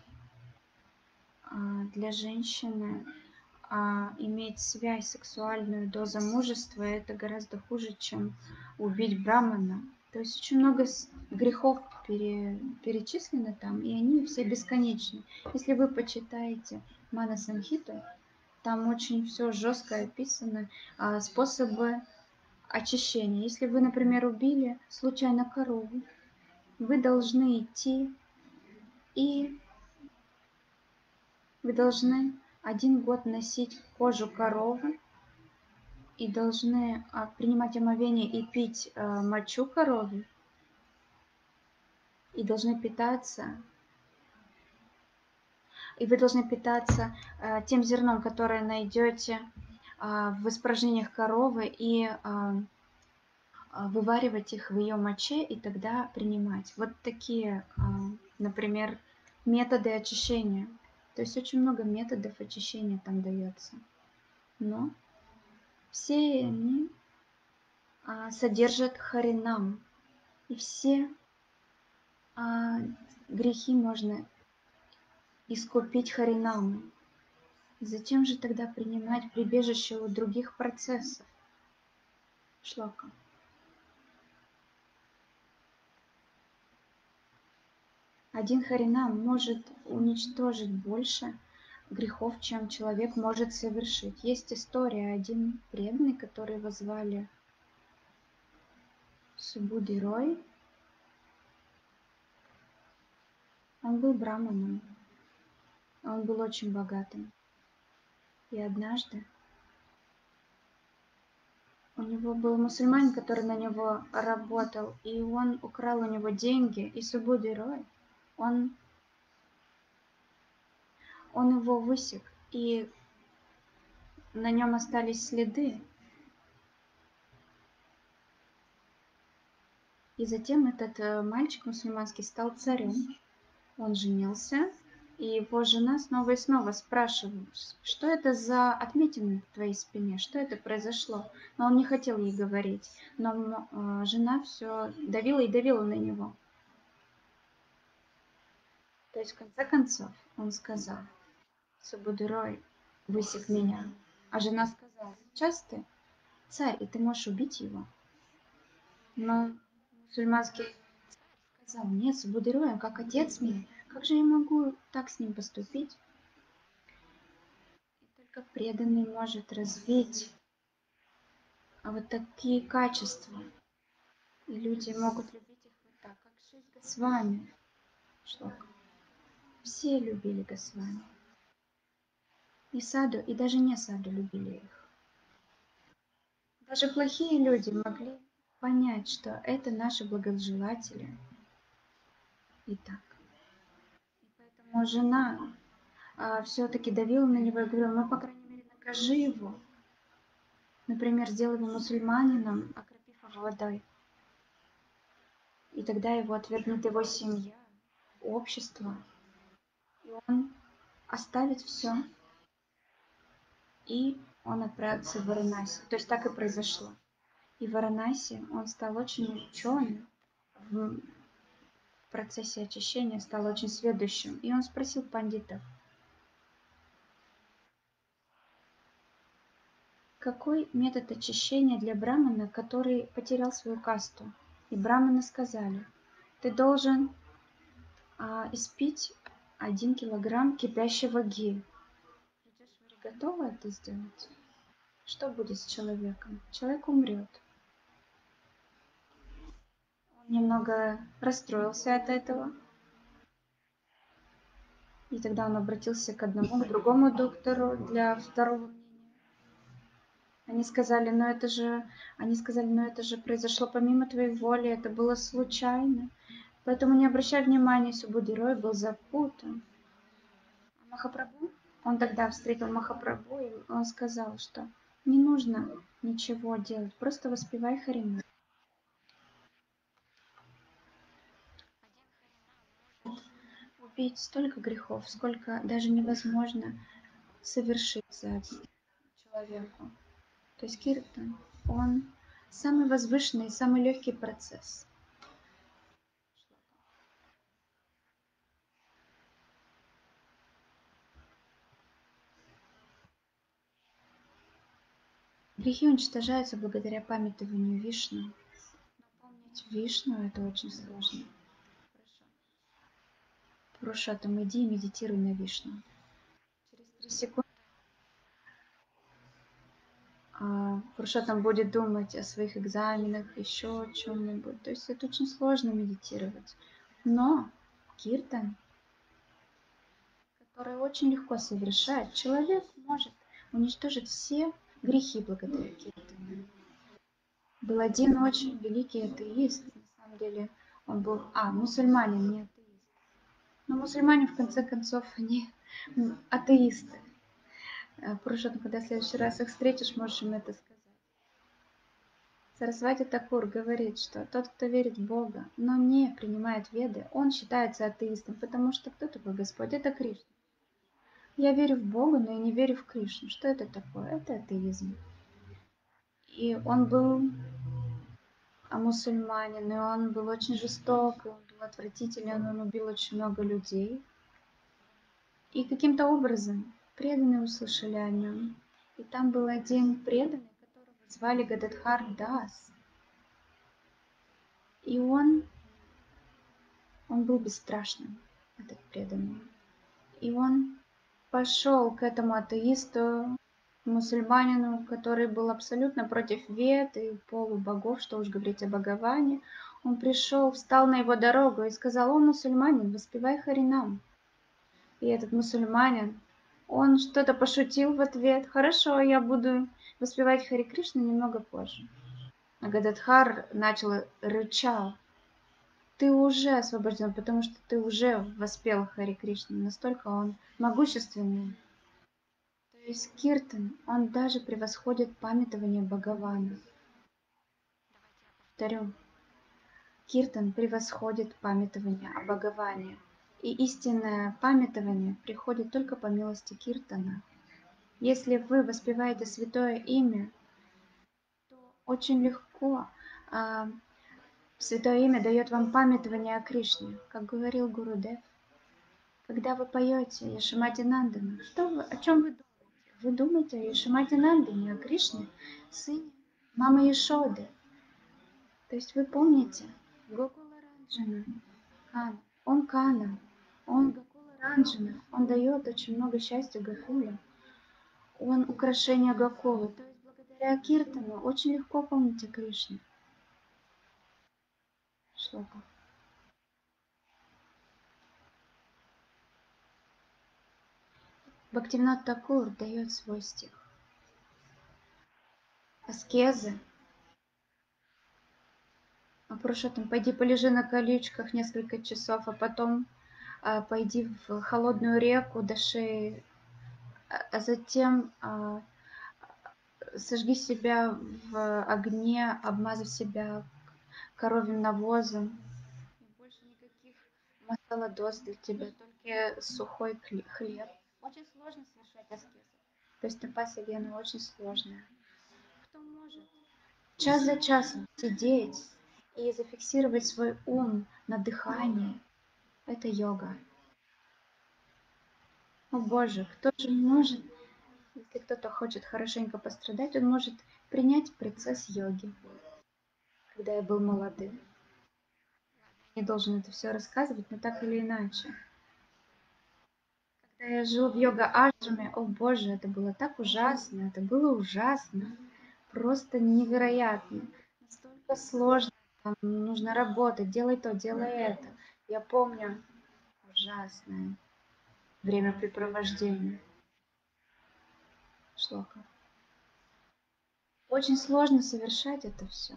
для женщины а, иметь связь сексуальную до замужества, это гораздо хуже, чем убить брамана. То есть очень много грехов пере, перечислено там, и они все бесконечны. Если вы почитаете Мана Самхиту, там очень все жестко описано, а, способы очищения. Если вы, например, убили случайно корову, вы должны идти и вы должны один год носить кожу коровы и должны а, принимать омовение и пить а, мочу коровы и должны питаться и вы должны питаться а, тем зерном, которое найдете а, в испражнениях коровы и а, а, вываривать их в ее моче и тогда принимать. Вот такие, а, например, методы очищения. То есть очень много методов очищения там дается. Но все они а, содержат харинам. И все а, грехи можно искупить харинамом. Зачем же тогда принимать прибежище у других процессов? Шлока. Один харинам может уничтожить больше грехов, чем человек может совершить. Есть история, один преданный, который его звали Субуди Рой. Он был браманом. Он был очень богатым. И однажды у него был мусульманин, который на него работал, и он украл у него деньги, и Субуди Рой, он, он его высек, и на нем остались следы. И затем этот мальчик мусульманский стал царем. Он женился, и его жена снова и снова спрашивает, что это за отметины в твоей спине, что это произошло. Но он не хотел ей говорить, но э, жена все давила и давила на него. То есть в конце концов он сказал: Субуди Рой высек меня. А жена сказала: сейчас ты царь, и ты можешь убить его. Но мусульманский сказал: нет, Субуди Рой, он как отец мне. Как же я могу так с ним поступить? И только преданный может развить а вот такие качества. И люди могут любить их вот так, как Шри Госвами. Шлока. Все любили Госвами. И саду, и даже не саду любили их. Даже плохие люди могли понять, что это наши благожелатели. и так. И поэтому жена а, все-таки давила на него и говорила, ну, по крайней мере, накажи его. Например, сделай его мусульманином, окропив его водой. И тогда его отвергнет его семья, общество. И он оставит все, и он отправится в Варанаси. То есть так и произошло. И в Варанаси он стал очень ученым, в процессе очищения стал очень сведущим. И он спросил пандитов, какой метод очищения для брамана, который потерял свою касту? И браманы сказали, ты должен а, испить один килограмм кипящего ги. Вы готовы это сделать? Что будет с человеком? Человек умрет. Он немного расстроился от этого. И тогда он обратился к одному, к другому доктору для второго мнения. Они сказали, но это же, они сказали, но это же произошло помимо твоей воли, это было случайно. Поэтому не обращай внимания, Субудирой был запутан. А Махапрабху, он тогда встретил Махапрабху, и он сказал, что не нужно ничего делать, просто воспевай Харинам. Убить столько грехов, сколько даже невозможно совершить за человеку. То есть киртан, он самый возвышенный, самый легкий процесс. Грехи уничтожаются благодаря памятованию Вишну. Но помнить Вишну это очень сложно. Пурушоттам, иди и медитируй на Вишну. Через три секунды а, Пурушоттам будет думать о своих экзаменах, еще о чем-нибудь. То есть это очень сложно медитировать. Но киртан, который очень легко совершает, человек может уничтожить все грехи благодаря киртану. Был один очень великий атеист, на самом деле он был, а, мусульманин, не атеист. Но мусульмане, в конце концов, они атеисты. Пурушоттам, когда в следующий раз их встретишь, можешь им это сказать. Сарасвати Такур говорит, что тот, кто верит в Бога, но не принимает веды, он считается атеистом, потому что кто такой Господь? Это Кришна. Я верю в Бога, но я не верю в Кришну. Что это такое? Это атеизм. И он был а мусульманин, и он был очень жесток, он был отвратителен, он убил очень много людей. И каким-то образом преданные услышали о нем. И там был один преданный, которого звали Гададхар Дас. И он, он был бесстрашным, этот преданный. И он пошел к этому атеисту, мусульманину, который был абсолютно против вед и полубогов, что уж говорить о Бхагаване. Он пришел, встал на его дорогу и сказал: «О, мусульманин, воспевай Харинам». И этот мусульманин, он что-то пошутил в ответ: «Хорошо, я буду воспевать Хари Кришну немного позже». А Гададхар начал рычал: «Ты уже освобожден, потому что ты уже воспел Хари Кришну». Настолько он могущественный. То есть киртан, он даже превосходит памятование Бхагавана. Повторю, киртан превосходит памятование о Бхагаване. И истинное памятование приходит только по милости киртана. Если вы воспеваете святое имя, то очень легко а, святое имя дает вам памятование о Кришне, как говорил Гурудев. Когда вы поете Яшамати Нандана, что вы, о чем вы думаете? Вы думаете о Яшамати Нандане, о Кришне, сыне мамы Яшоды. То есть вы помните Гокула Ранджана, Кана. Он Кана, он Гокула Ранджана, он дает очень много счастья Гокуле. Он украшение Гокулы. То есть благодаря Киртану очень легко помнить о Кришне. Шлока. Бхактивинод Такур дает свой стих. Аскезы А Пурушоттам, пойди полежи на колючках несколько часов, а потом а, пойди в холодную реку до шеи, а, а затем а, сожги себя в огне, обмазав себя коровьим навозом. И больше никаких масала-доз для тебя, только сухой хлеб. Очень сложно совершать аскезы. То есть тапасия она очень сложная. Кто может час за часом сидеть и зафиксировать свой ум на дыхании, это йога. О боже, кто же может, если кто-то хочет хорошенько пострадать, он может принять процесс йоги. Когда я был молодым, не должен это все рассказывать, но так или иначе. Когда я жил в йога-ашраме, о боже, это было так ужасно, это было ужасно, просто невероятно, настолько сложно, там нужно работать, делай то, делай это. Я помню ужасное времяпрепровождение. Шлока. Очень сложно совершать это все.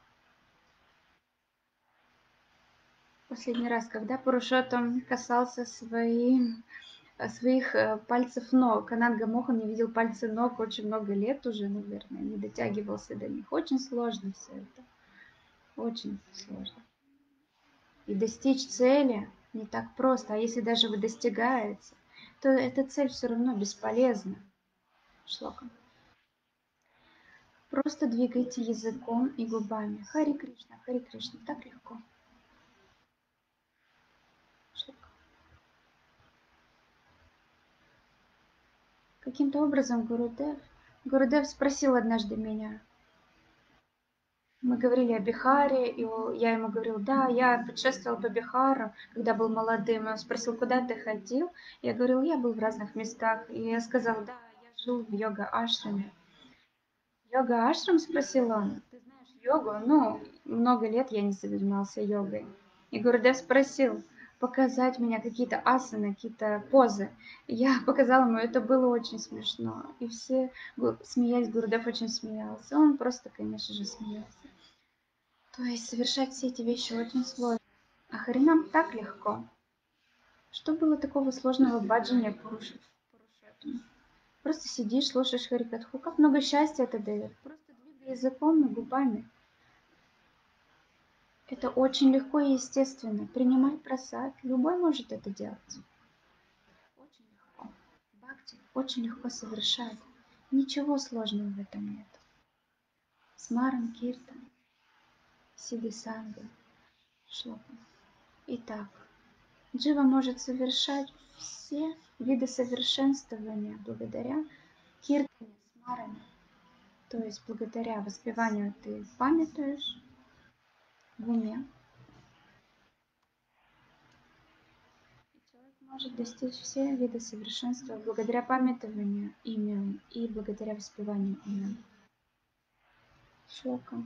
Последний раз, когда Пурушоттам касался своим, своих э, пальцев ног, Ананга Мохан не видел пальцы ног очень много лет уже, наверное, не дотягивался до них. Очень сложно все это. Очень сложно. И достичь цели не так просто. А если даже вы достигаете, то эта цель все равно бесполезна. Шлока. Просто двигайте языком и губами. Хари Кришна, Хари Кришна. Так легко. Шлока. Каким-то образом Гурудев, Гурудев спросил однажды меня. Мы говорили о Бихаре, и я ему говорил, да, я путешествовал по Бихару, когда был молодым. Он спросил, куда ты ходил? Я говорил, я был в разных местах. И я сказал, да, я жил в йога-ашраме. Йога-ашрам, спросил он, ты знаешь йогу? Ну, много лет я не занимался йогой. И Гурудев спросил, показать мне какие-то асаны, какие-то позы. Я показала ему, это было очень смешно. И все, смеясь, Гурудев очень смеялся. Он просто, конечно же, смеялся. То есть совершать все эти вещи очень сложно. А Харинам так легко. Что было такого сложного в баджане Пуруши? Просто сидишь, слушаешь Харикатху. Как много счастья это дает. Просто двигай языком и губами. Это очень легко и естественно. Принимай просад. Любой может это делать. Очень легко. Бхакти очень легко совершать. Ничего сложного в этом нет. Смаран, киртан, сидисанга, шлока. Итак, джива может совершать все виды совершенствования благодаря киртане, смаране. То есть благодаря воспеванию ты памятуешь в уме. Человек может достичь все виды совершенства благодаря памятованию имен и благодаря воспеванию имен. Шлока.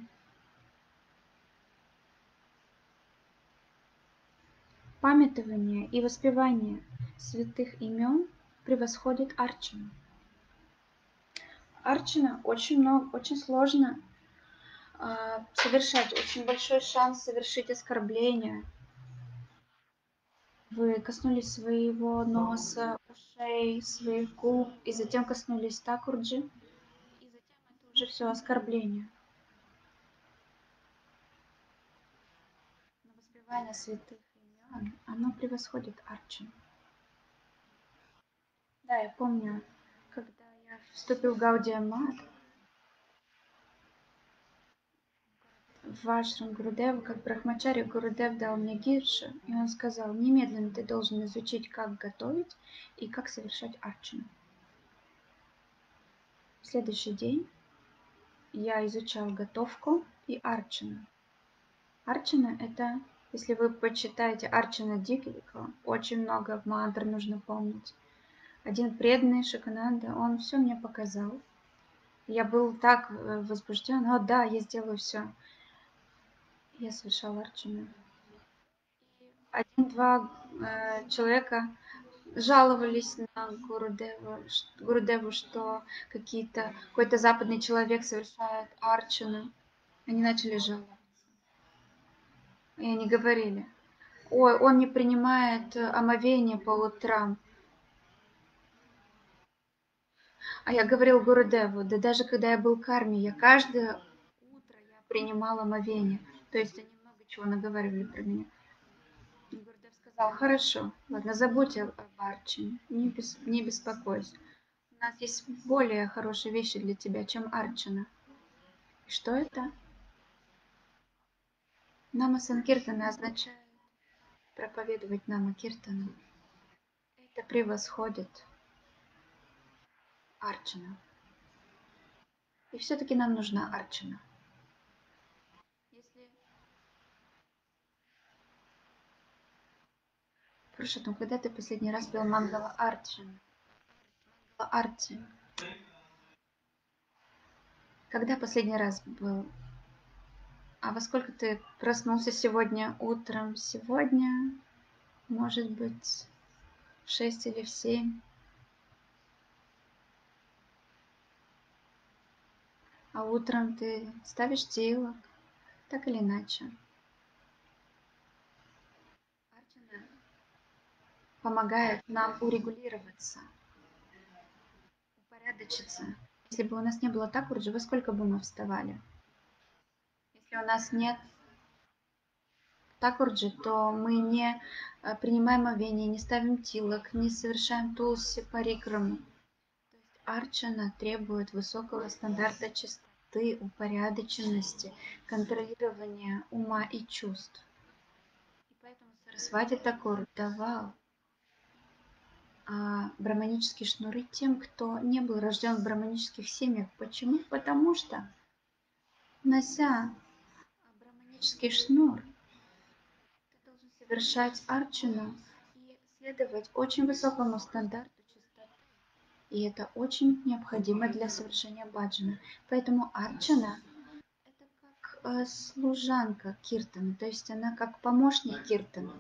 Памятование и воспевание святых имен превосходит арчану. Арчана очень много, очень сложно э, совершать, очень большой шанс совершить оскорбление. Вы коснулись своего носа, ушей, своих губ, и затем коснулись такурджи, и затем это уже все оскорбление. Но воспевание святых имен, оно превосходит арчану. Да, я помню, когда я вступил в Гаудия Мат, в ашрам Гурудева, как Брахмачари, Гурудев дал мне гиршу, и он сказал, немедленно ты должен изучить, как готовить и как совершать арчану. В следующий день я изучал готовку и арчану. Арчана это, если вы почитаете Арчана Диквика, очень много мантр нужно помнить. Один преданный Шакананда, он все мне показал. Я был так возбужден, о да, я сделаю все. Я совершал арчану. Один-два э, человека жаловались на Гурудеву, Гурудеву, что какие-то, какой-то западный человек совершает арчану. Они начали жаловаться. И они говорили: ой, он не принимает э, омовение по утрам. А я говорил Гурудеву, да даже когда я был в карме, я каждое утро я принимала омовение. То есть они много чего наговаривали про меня. И Гурудев сказал: хорошо, ладно, забудь об Арчине, не, бес, не беспокойся. У нас есть более хорошие вещи для тебя, чем Арчина. И что это? Нама Санкиртана означает проповедовать Нама Киртану. Это превосходит Арчина. И все-таки нам нужна Арчина. Если Пурушоттам, когда ты последний раз пел Мангала Арчина? Арти. Когда последний раз был? А во сколько ты проснулся сегодня утром? Сегодня, может быть, в шесть или в семь. А утром ты ставишь тело, так или иначе. Арчана помогает нам урегулироваться, упорядочиться. Если бы у нас не было такурджи, во сколько бы мы вставали? Если у нас нет такурджи, то мы не э, принимаем омовение, не ставим тилок, не совершаем тулси парикраму. То есть арчана требует высокого стандарта чистоты, упорядоченности, контролирования ума и чувств. И поэтому Сарасвати Такур давал а, браманические шнуры тем, кто не был рожден в браманических семьях. Почему? Потому что, нося браманический шнур, ты должен совершать арчану и следовать очень высокому стандарту чистоты. И это очень необходимо для совершения баджана. Поэтому арчана – это как э, служанка киртана, то есть она как помощник киртана.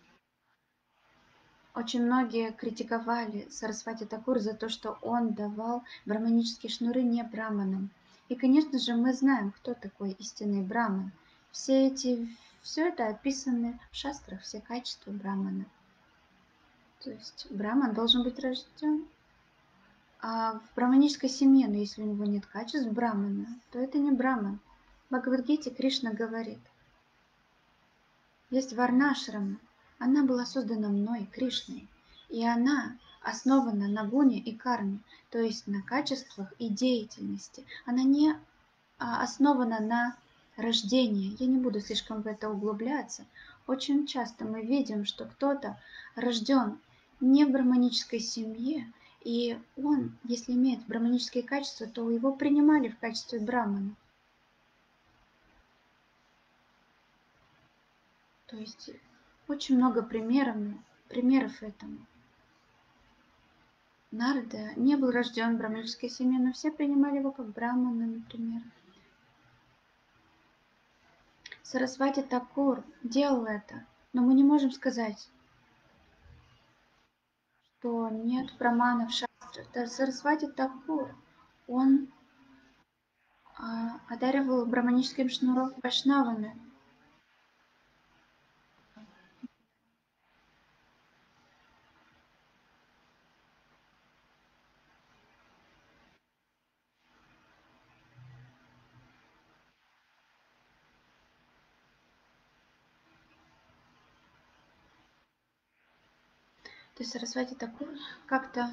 Очень многие критиковали Сарасвати Такур за то, что он давал браманические шнуры не браманам. И, конечно же, мы знаем, кто такой истинный браман. Все эти, все это описано в шастрах, все качества брамана. То есть браман должен быть рожден. А в браманической семье, но если у него нет качеств брамана, то это не браман. В Бхагавад-гите Кришна говорит, есть варнашрама, она была создана мной, Кришной, и она основана на гуне и карме, то есть на качествах и деятельности. Она не а, основана на рождении. Я не буду слишком в это углубляться. Очень часто мы видим, что кто-то рожден не в браманической семье, и он, если имеет браманические качества, то его принимали в качестве брамана. То есть очень много примеров, примеров этому. Нарада не был рожден в браманической семье, но все принимали его как брамана, например. Сарасвати Такур делал это, но мы не можем сказать, что нет праманов в шастрах. Сарасвати Такур, он а, одаривал браманическим шнуром вайшнавами. То есть Сарасвати Такур как-то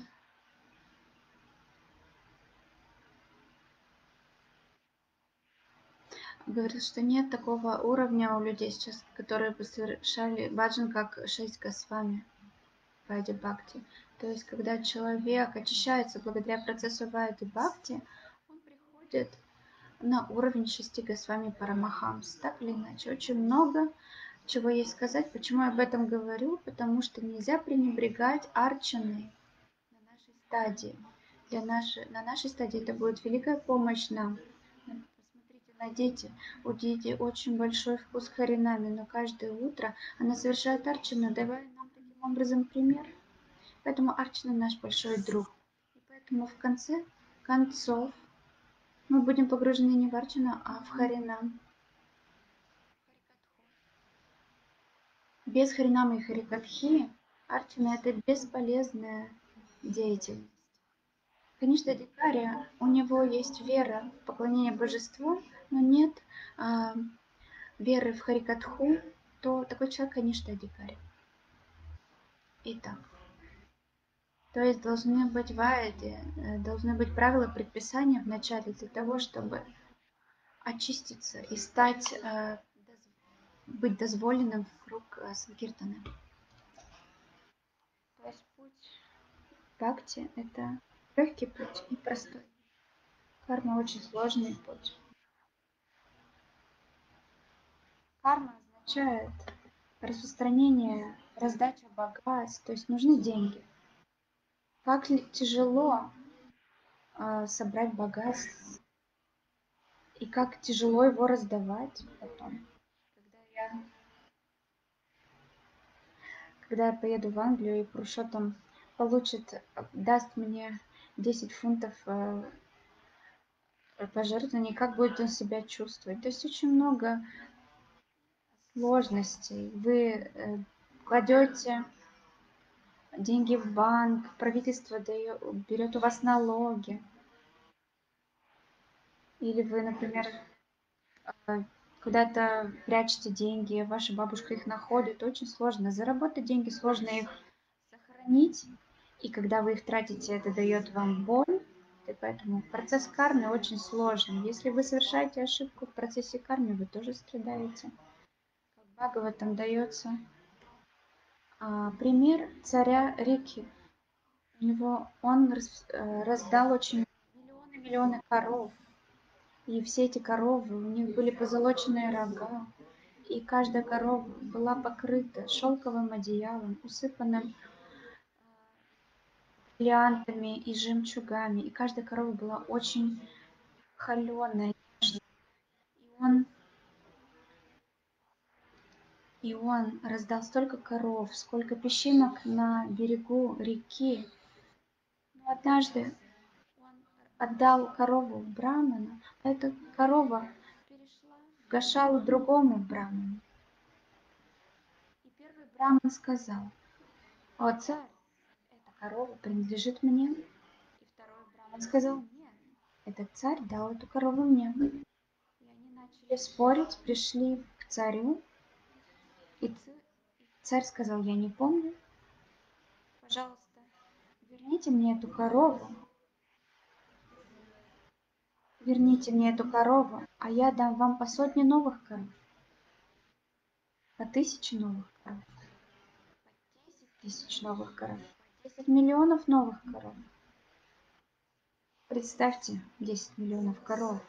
говорит, что нет такого уровня у людей сейчас, которые бы совершали баджан, как шесть госвами в Вайди Бхакти. То есть, когда человек очищается благодаря процессу Вайди Бхакти, он приходит на уровень шести госвами Парамахамс. Так или иначе, очень много чего есть сказать. Почему я об этом говорю? Потому что нельзя пренебрегать арчаной на нашей стадии. Для нашей, на нашей стадии это будет великая помощь нам. Посмотрите на дети. У дети очень большой вкус харинами, но каждое утро она совершает арчану, давая нам таким образом пример. Поэтому арчана наш большой друг. И поэтому в конце концов мы будем погружены не в арчану, а в харинам. без Харинамы и Харикатхи Арчана — это бесполезная деятельность. Конечно, дикарь, у него есть вера в поклонение божеству, но нет а, веры в Харикатху, то такой человек, конечно, дикарь. Итак, то есть должны быть вайди, должны быть правила, предписания в начале для того, чтобы очиститься и стать, э, быть дозволенным в круг э, санкиртаны. То есть путь бхакти — это легкий путь и простой. Карма — очень сложный путь. Карма означает распространение, раздача богатств, то есть нужны деньги. Как ли тяжело э, собрать богатство и как тяжело его раздавать потом. Когда я, когда я поеду в Англию и Пурушоттам получит, даст мне десять фунтов э, пожертвований, как будет он себя чувствовать. То есть очень много сложностей. Вы э, кладете деньги в банк, правительство дает, берет у вас налоги. Или вы, например, э, куда-то прячете деньги, ваша бабушка их находит. Очень сложно заработать деньги, сложно их сохранить. И когда вы их тратите, это дает вам боль. И поэтому процесс кармы очень сложный. Если вы совершаете ошибку в процессе кармы, вы тоже страдаете. Как в Бхагаватам дается а, пример царя Рики. У него он раз, э, раздал очень миллионы миллионы коров. И все эти коровы, у них были позолоченные рога. И каждая корова была покрыта шелковым одеялом, усыпанным бриллиантами и жемчугами. И каждая корова была очень холеная. И он, и он раздал столько коров, сколько песчинок на берегу реки. Но однажды он отдал корову браману, а эта корова перешла в гашалу другому браману. И первый браман сказал: «О, царь, эта корова принадлежит мне». И второй браман сказал: «Нет, этот царь дал эту корову мне». И они начали спорить, пришли к царю, и царь сказал: «Я не помню, пожалуйста, верните мне эту корову, верните мне эту корову, а я дам вам по сотне новых коров, по тысяче новых коров, по десять тысяч новых коров, по десять миллионов новых коров». Представьте, десять миллионов коров.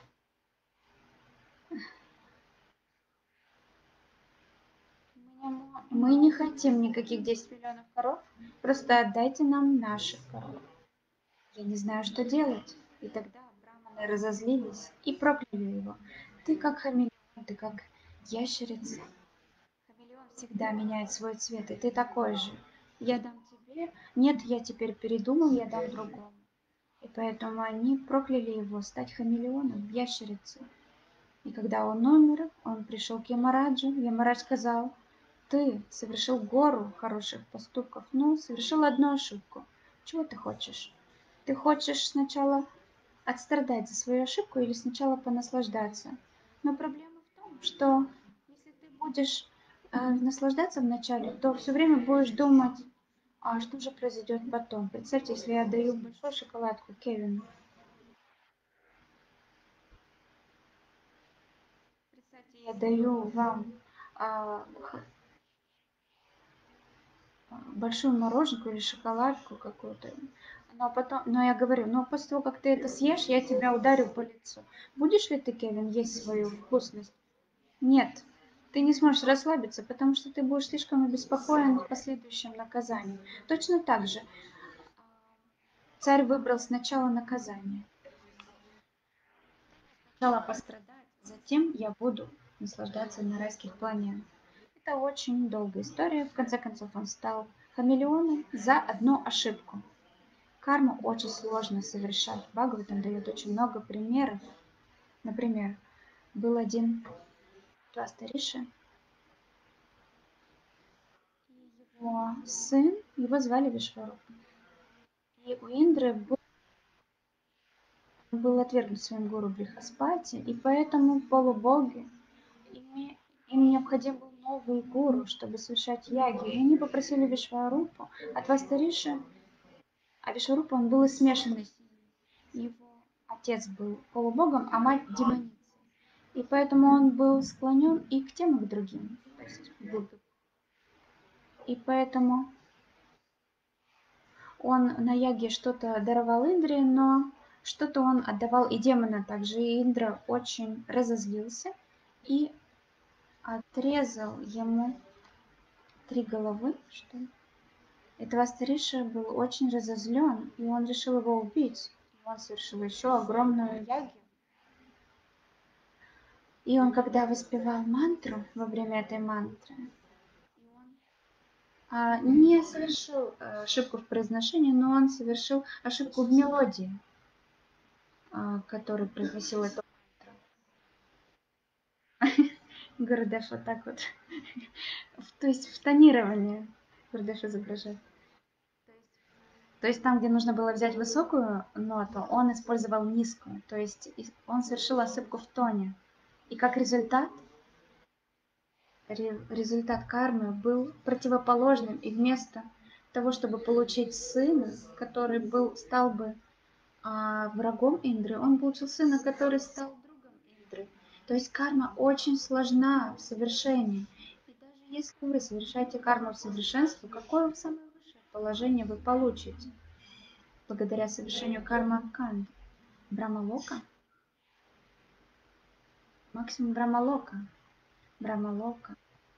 Мы не хотим никаких десять миллионов коров, просто отдайте нам наших коров. Я не знаю, что делать. И тогда браманы разозлились и прокляли его. Ты как хамелеон, ты как ящерица. Хамелеон всегда меняет свой цвет, и ты такой же. Я дам тебе. Нет, я теперь передумал, я дам другому. И поэтому они прокляли его стать хамелеоном, ящерицей. И когда он умер, он пришел к Ямараджу. Ямарадж сказал: ты совершил гору хороших поступков, но совершил одну ошибку. Чего ты хочешь? Ты хочешь сначала отстрадать за свою ошибку или сначала понаслаждаться? Но проблема в том, что если ты будешь э, наслаждаться вначале, то все время будешь думать, а что же произойдет потом. Представьте, если я даю большую шоколадку Кевину. Представьте, я даю вам а, большую мороженку или шоколадку какую-то. Но потом, но я говорю, но после того, как ты это съешь, я тебя ударю по лицу. Будешь ли ты, Кевин, есть свою вкусность? Нет, ты не сможешь расслабиться, потому что ты будешь слишком обеспокоен последующим наказанием. Точно так же царь выбрал сначала наказание. Сначала пострадать, затем я буду наслаждаться на райских планетах. Это очень долгая история. В конце концов, он стал хамелеоном за одну ошибку. Карму очень сложно совершать. Бхагаватам дает очень много примеров. Например, был один Растариши, его сын, его звали Вишварупа. И у Индры был, был отвергнут своим гуру Брихаспати, и поэтому полубоги, им, им необходим был новый гуру, чтобы совершать яги. И они попросили Вишварупу от Вастариши, а Вишварупа, он был из смешанной семьи. Его отец был полубогом, а мать демоницей. И поэтому он был склонен и к тем, и к другим. То есть был. И поэтому он на яге что-то даровал Индре, но что-то он отдавал и демона также. И Индра очень разозлился и отрезал ему три головы, что ли. Этого старейшина был очень разозлен, и он решил его убить. И он совершил еще огромную ягью. И он, когда воспевал мантру, во время этой мантры, он а, не совершил а, ошибку в произношении, но он совершил ошибку в мелодии, а, который произносил эту мантру. Гурудев вот так вот. То есть в тонировании Гурудев изображает. То есть там, где нужно было взять высокую ноту, он использовал низкую. То есть он совершил ошибку в тоне. И как результат, результат кармы был противоположным. И вместо того, чтобы получить сына, который был, стал бы а, врагом Индры, он получил сына, который стал другом Индры. То есть карма очень сложна в совершении. И даже если вы совершаете карму в совершенстве, какое самое высшее положение вы получите? Благодаря совершению карма Канд. Брамалока? Максимум Брамалока. Брамалока.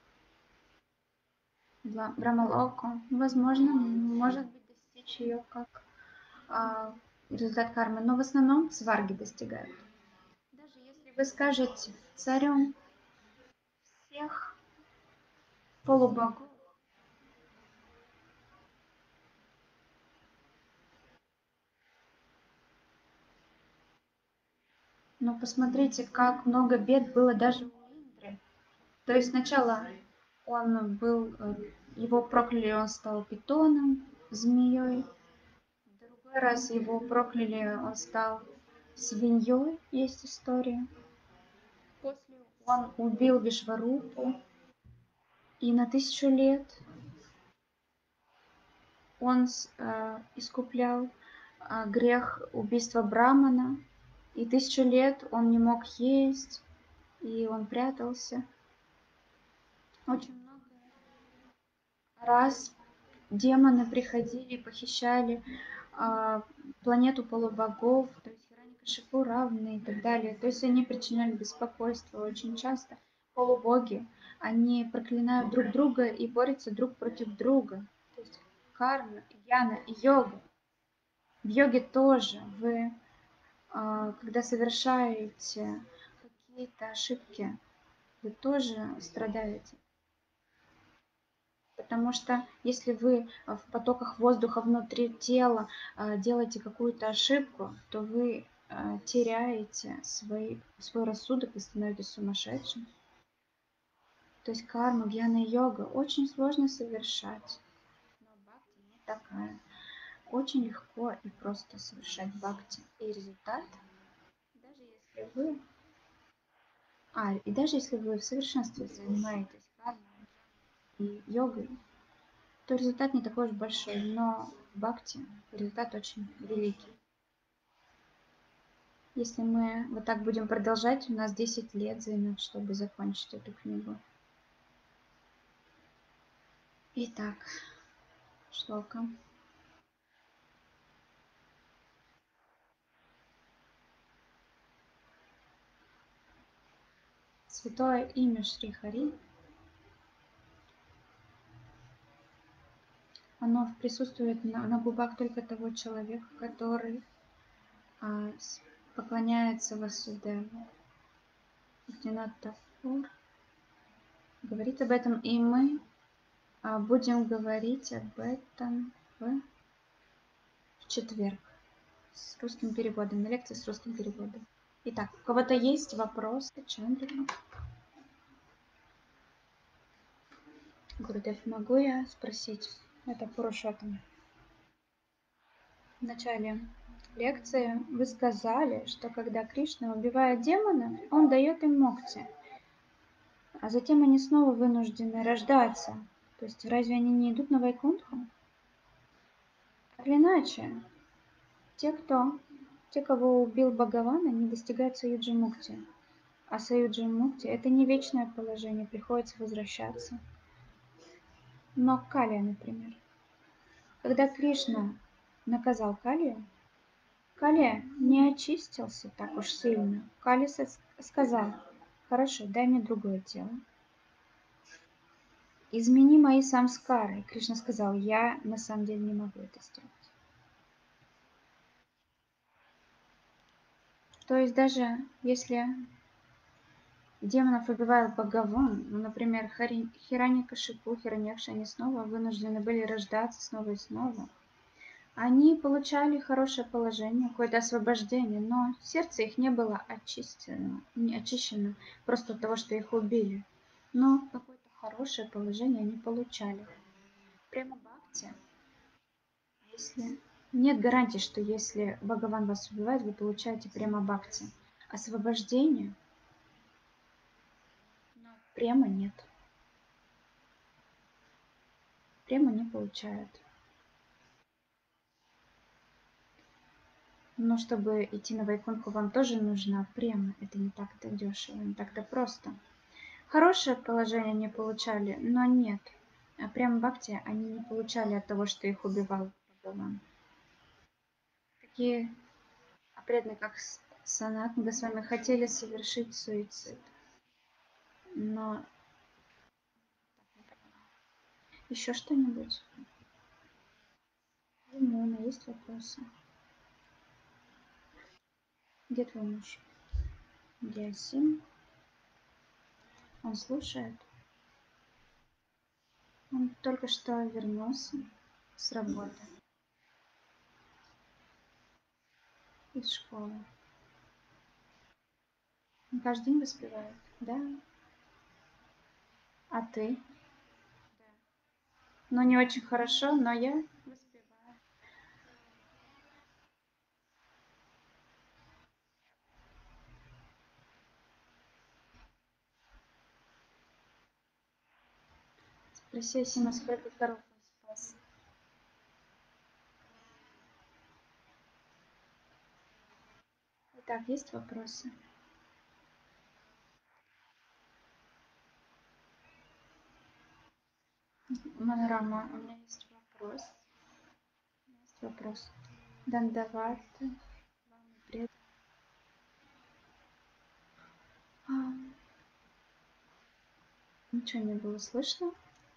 Брамалока. Возможно, может быть, достичь ее как а, результат кармы. Но в основном сварги достигают. Даже если вы скажете царем всех полубогов, но посмотрите, как много бед было даже у Индры. То есть сначала он был, его прокляли, он стал питоном, змеей. Другой раз его прокляли, он стал свиньей, есть история. После он убил Вишварупу, и на тысячу лет он э, искуплял э, грех убийства Брамана, и тысячу лет он не мог есть, и он прятался. Очень много раз демоны приходили и похищали а, планету полубогов, то есть Хираньякашипу равные и так далее. То есть они причиняли беспокойство очень часто. Полубоги, они проклинают друг друга и борются друг против друга. То есть карма, яна и йога. В йоге тоже вы, а, когда совершаете какие-то ошибки, вы тоже страдаете. Потому что если вы в потоках воздуха внутри тела делаете какую-то ошибку, то вы теряете свой, свой рассудок и становитесь сумасшедшим. То есть карма, гьяна и йога очень сложно совершать. Но бхакти не такая. Очень легко и просто совершать бхакти. И результат, даже если вы... А, и даже если вы в совершенстве занимаетесь кармой и йогой, то результат не такой уж большой, но в бхакти результат очень великий. Если мы вот так будем продолжать, у нас десять лет займет, чтобы закончить эту книгу. Итак, шлока. Святое имя Шри Хари, оно присутствует на, на губах только того человека, который а, поклоняется Васудеву. Динат Тафур говорит об этом, и мы а, будем говорить об этом в, в четверг с русским переводом, на лекции с русским переводом. Итак, у кого-то есть вопросы, Чандрика? Гурудев, могу я спросить? Это Пурушоттам. В начале лекции вы сказали, что когда Кришна убивает демонов, он дает им мокти, а затем они снова вынуждены рождаться. То есть разве они не идут на Вайкунтху? Так или иначе, те, кто, те, кого убил Бхагаван, они достигают Саюджи Мукти. А Саюджи Мукти — это не вечное положение, приходится возвращаться. Но Калия, например. Когда Кришна наказал Калию, Калия не очистился так уж сильно. Кали сказал: хорошо, дай мне другое тело. Измени мои самскары. Кришна сказал: я на самом деле не могу это сделать. То есть даже если демонов убивает Бхагаван, ну, например, Хираньякашипу, Хираньякши, они снова вынуждены были рождаться снова и снова. Они получали хорошее положение, какое-то освобождение, но сердце их не было очищено, не очищено просто от того, что их убили. Но какое-то хорошее положение они получали. Прямо бхакти, если нет гарантии, что если Бхагаван вас убивает, вы получаете прямо бхакти. Освобождение, но прямо нет. Прямо не получают. Но чтобы идти на Вайкунтху, вам тоже нужна према. Это не так-то дешево, не так-то просто. Хорошее положение они получали, но нет. А прям бхакти они не получали от того, что их убивал Бхагаван. Такие преданные, как Санатана Госвами, хотели совершить суицид. Но еще что-нибудь? У Муна есть вопросы? Где твой муж? Диасим. Он слушает? Он только что вернулся с работы, из школы. Он каждый день воспевает? Да. А ты? Да. Ну, не очень хорошо, но я воспеваю. Спроси Асима, сколько коров он спас. Итак, есть вопросы? Манорама, у меня есть вопрос. У меня есть вопрос. Дандаваты, вам предан. А, ничего не было слышно.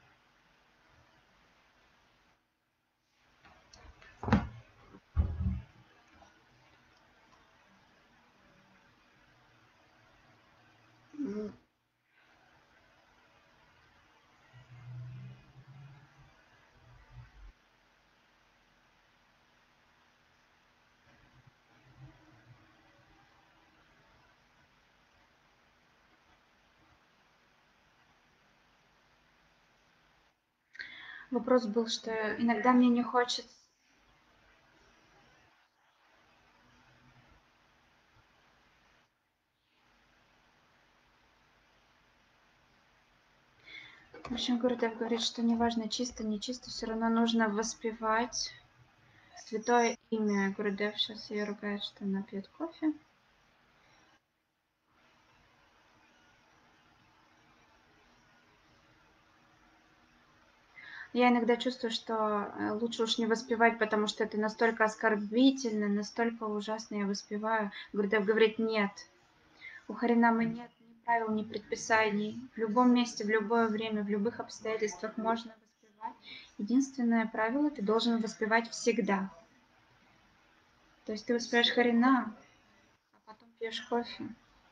Вопрос был, что иногда мне не хочется. В общем, Гурдев говорит, что неважно, чисто, не чисто, все равно нужно воспевать святое имя. Гурдев сейчас ее ругает, что она пьет кофе. Я иногда чувствую, что лучше уж не воспевать, потому что это настолько оскорбительно, настолько ужасно я воспеваю. Гурдев говорит, нет, у Харинамы нет ни правил, ни предписаний. В любом месте, в любое время, в любых обстоятельствах можно воспевать. Единственное правило — ты должен воспевать всегда. То есть ты воспеваешь Харинам, а потом пьешь кофе.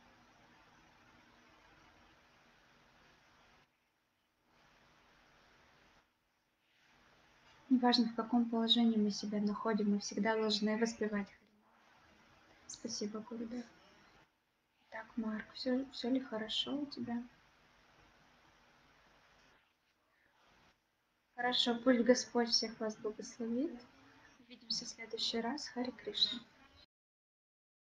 Неважно, в каком положении мы себя находим, мы всегда должны воспевать Харинам. Спасибо, Гурдев. Так, Марк, все, все ли хорошо у тебя? Хорошо, пусть Господь всех вас благословит. Увидимся в следующий раз. Харе Кришна.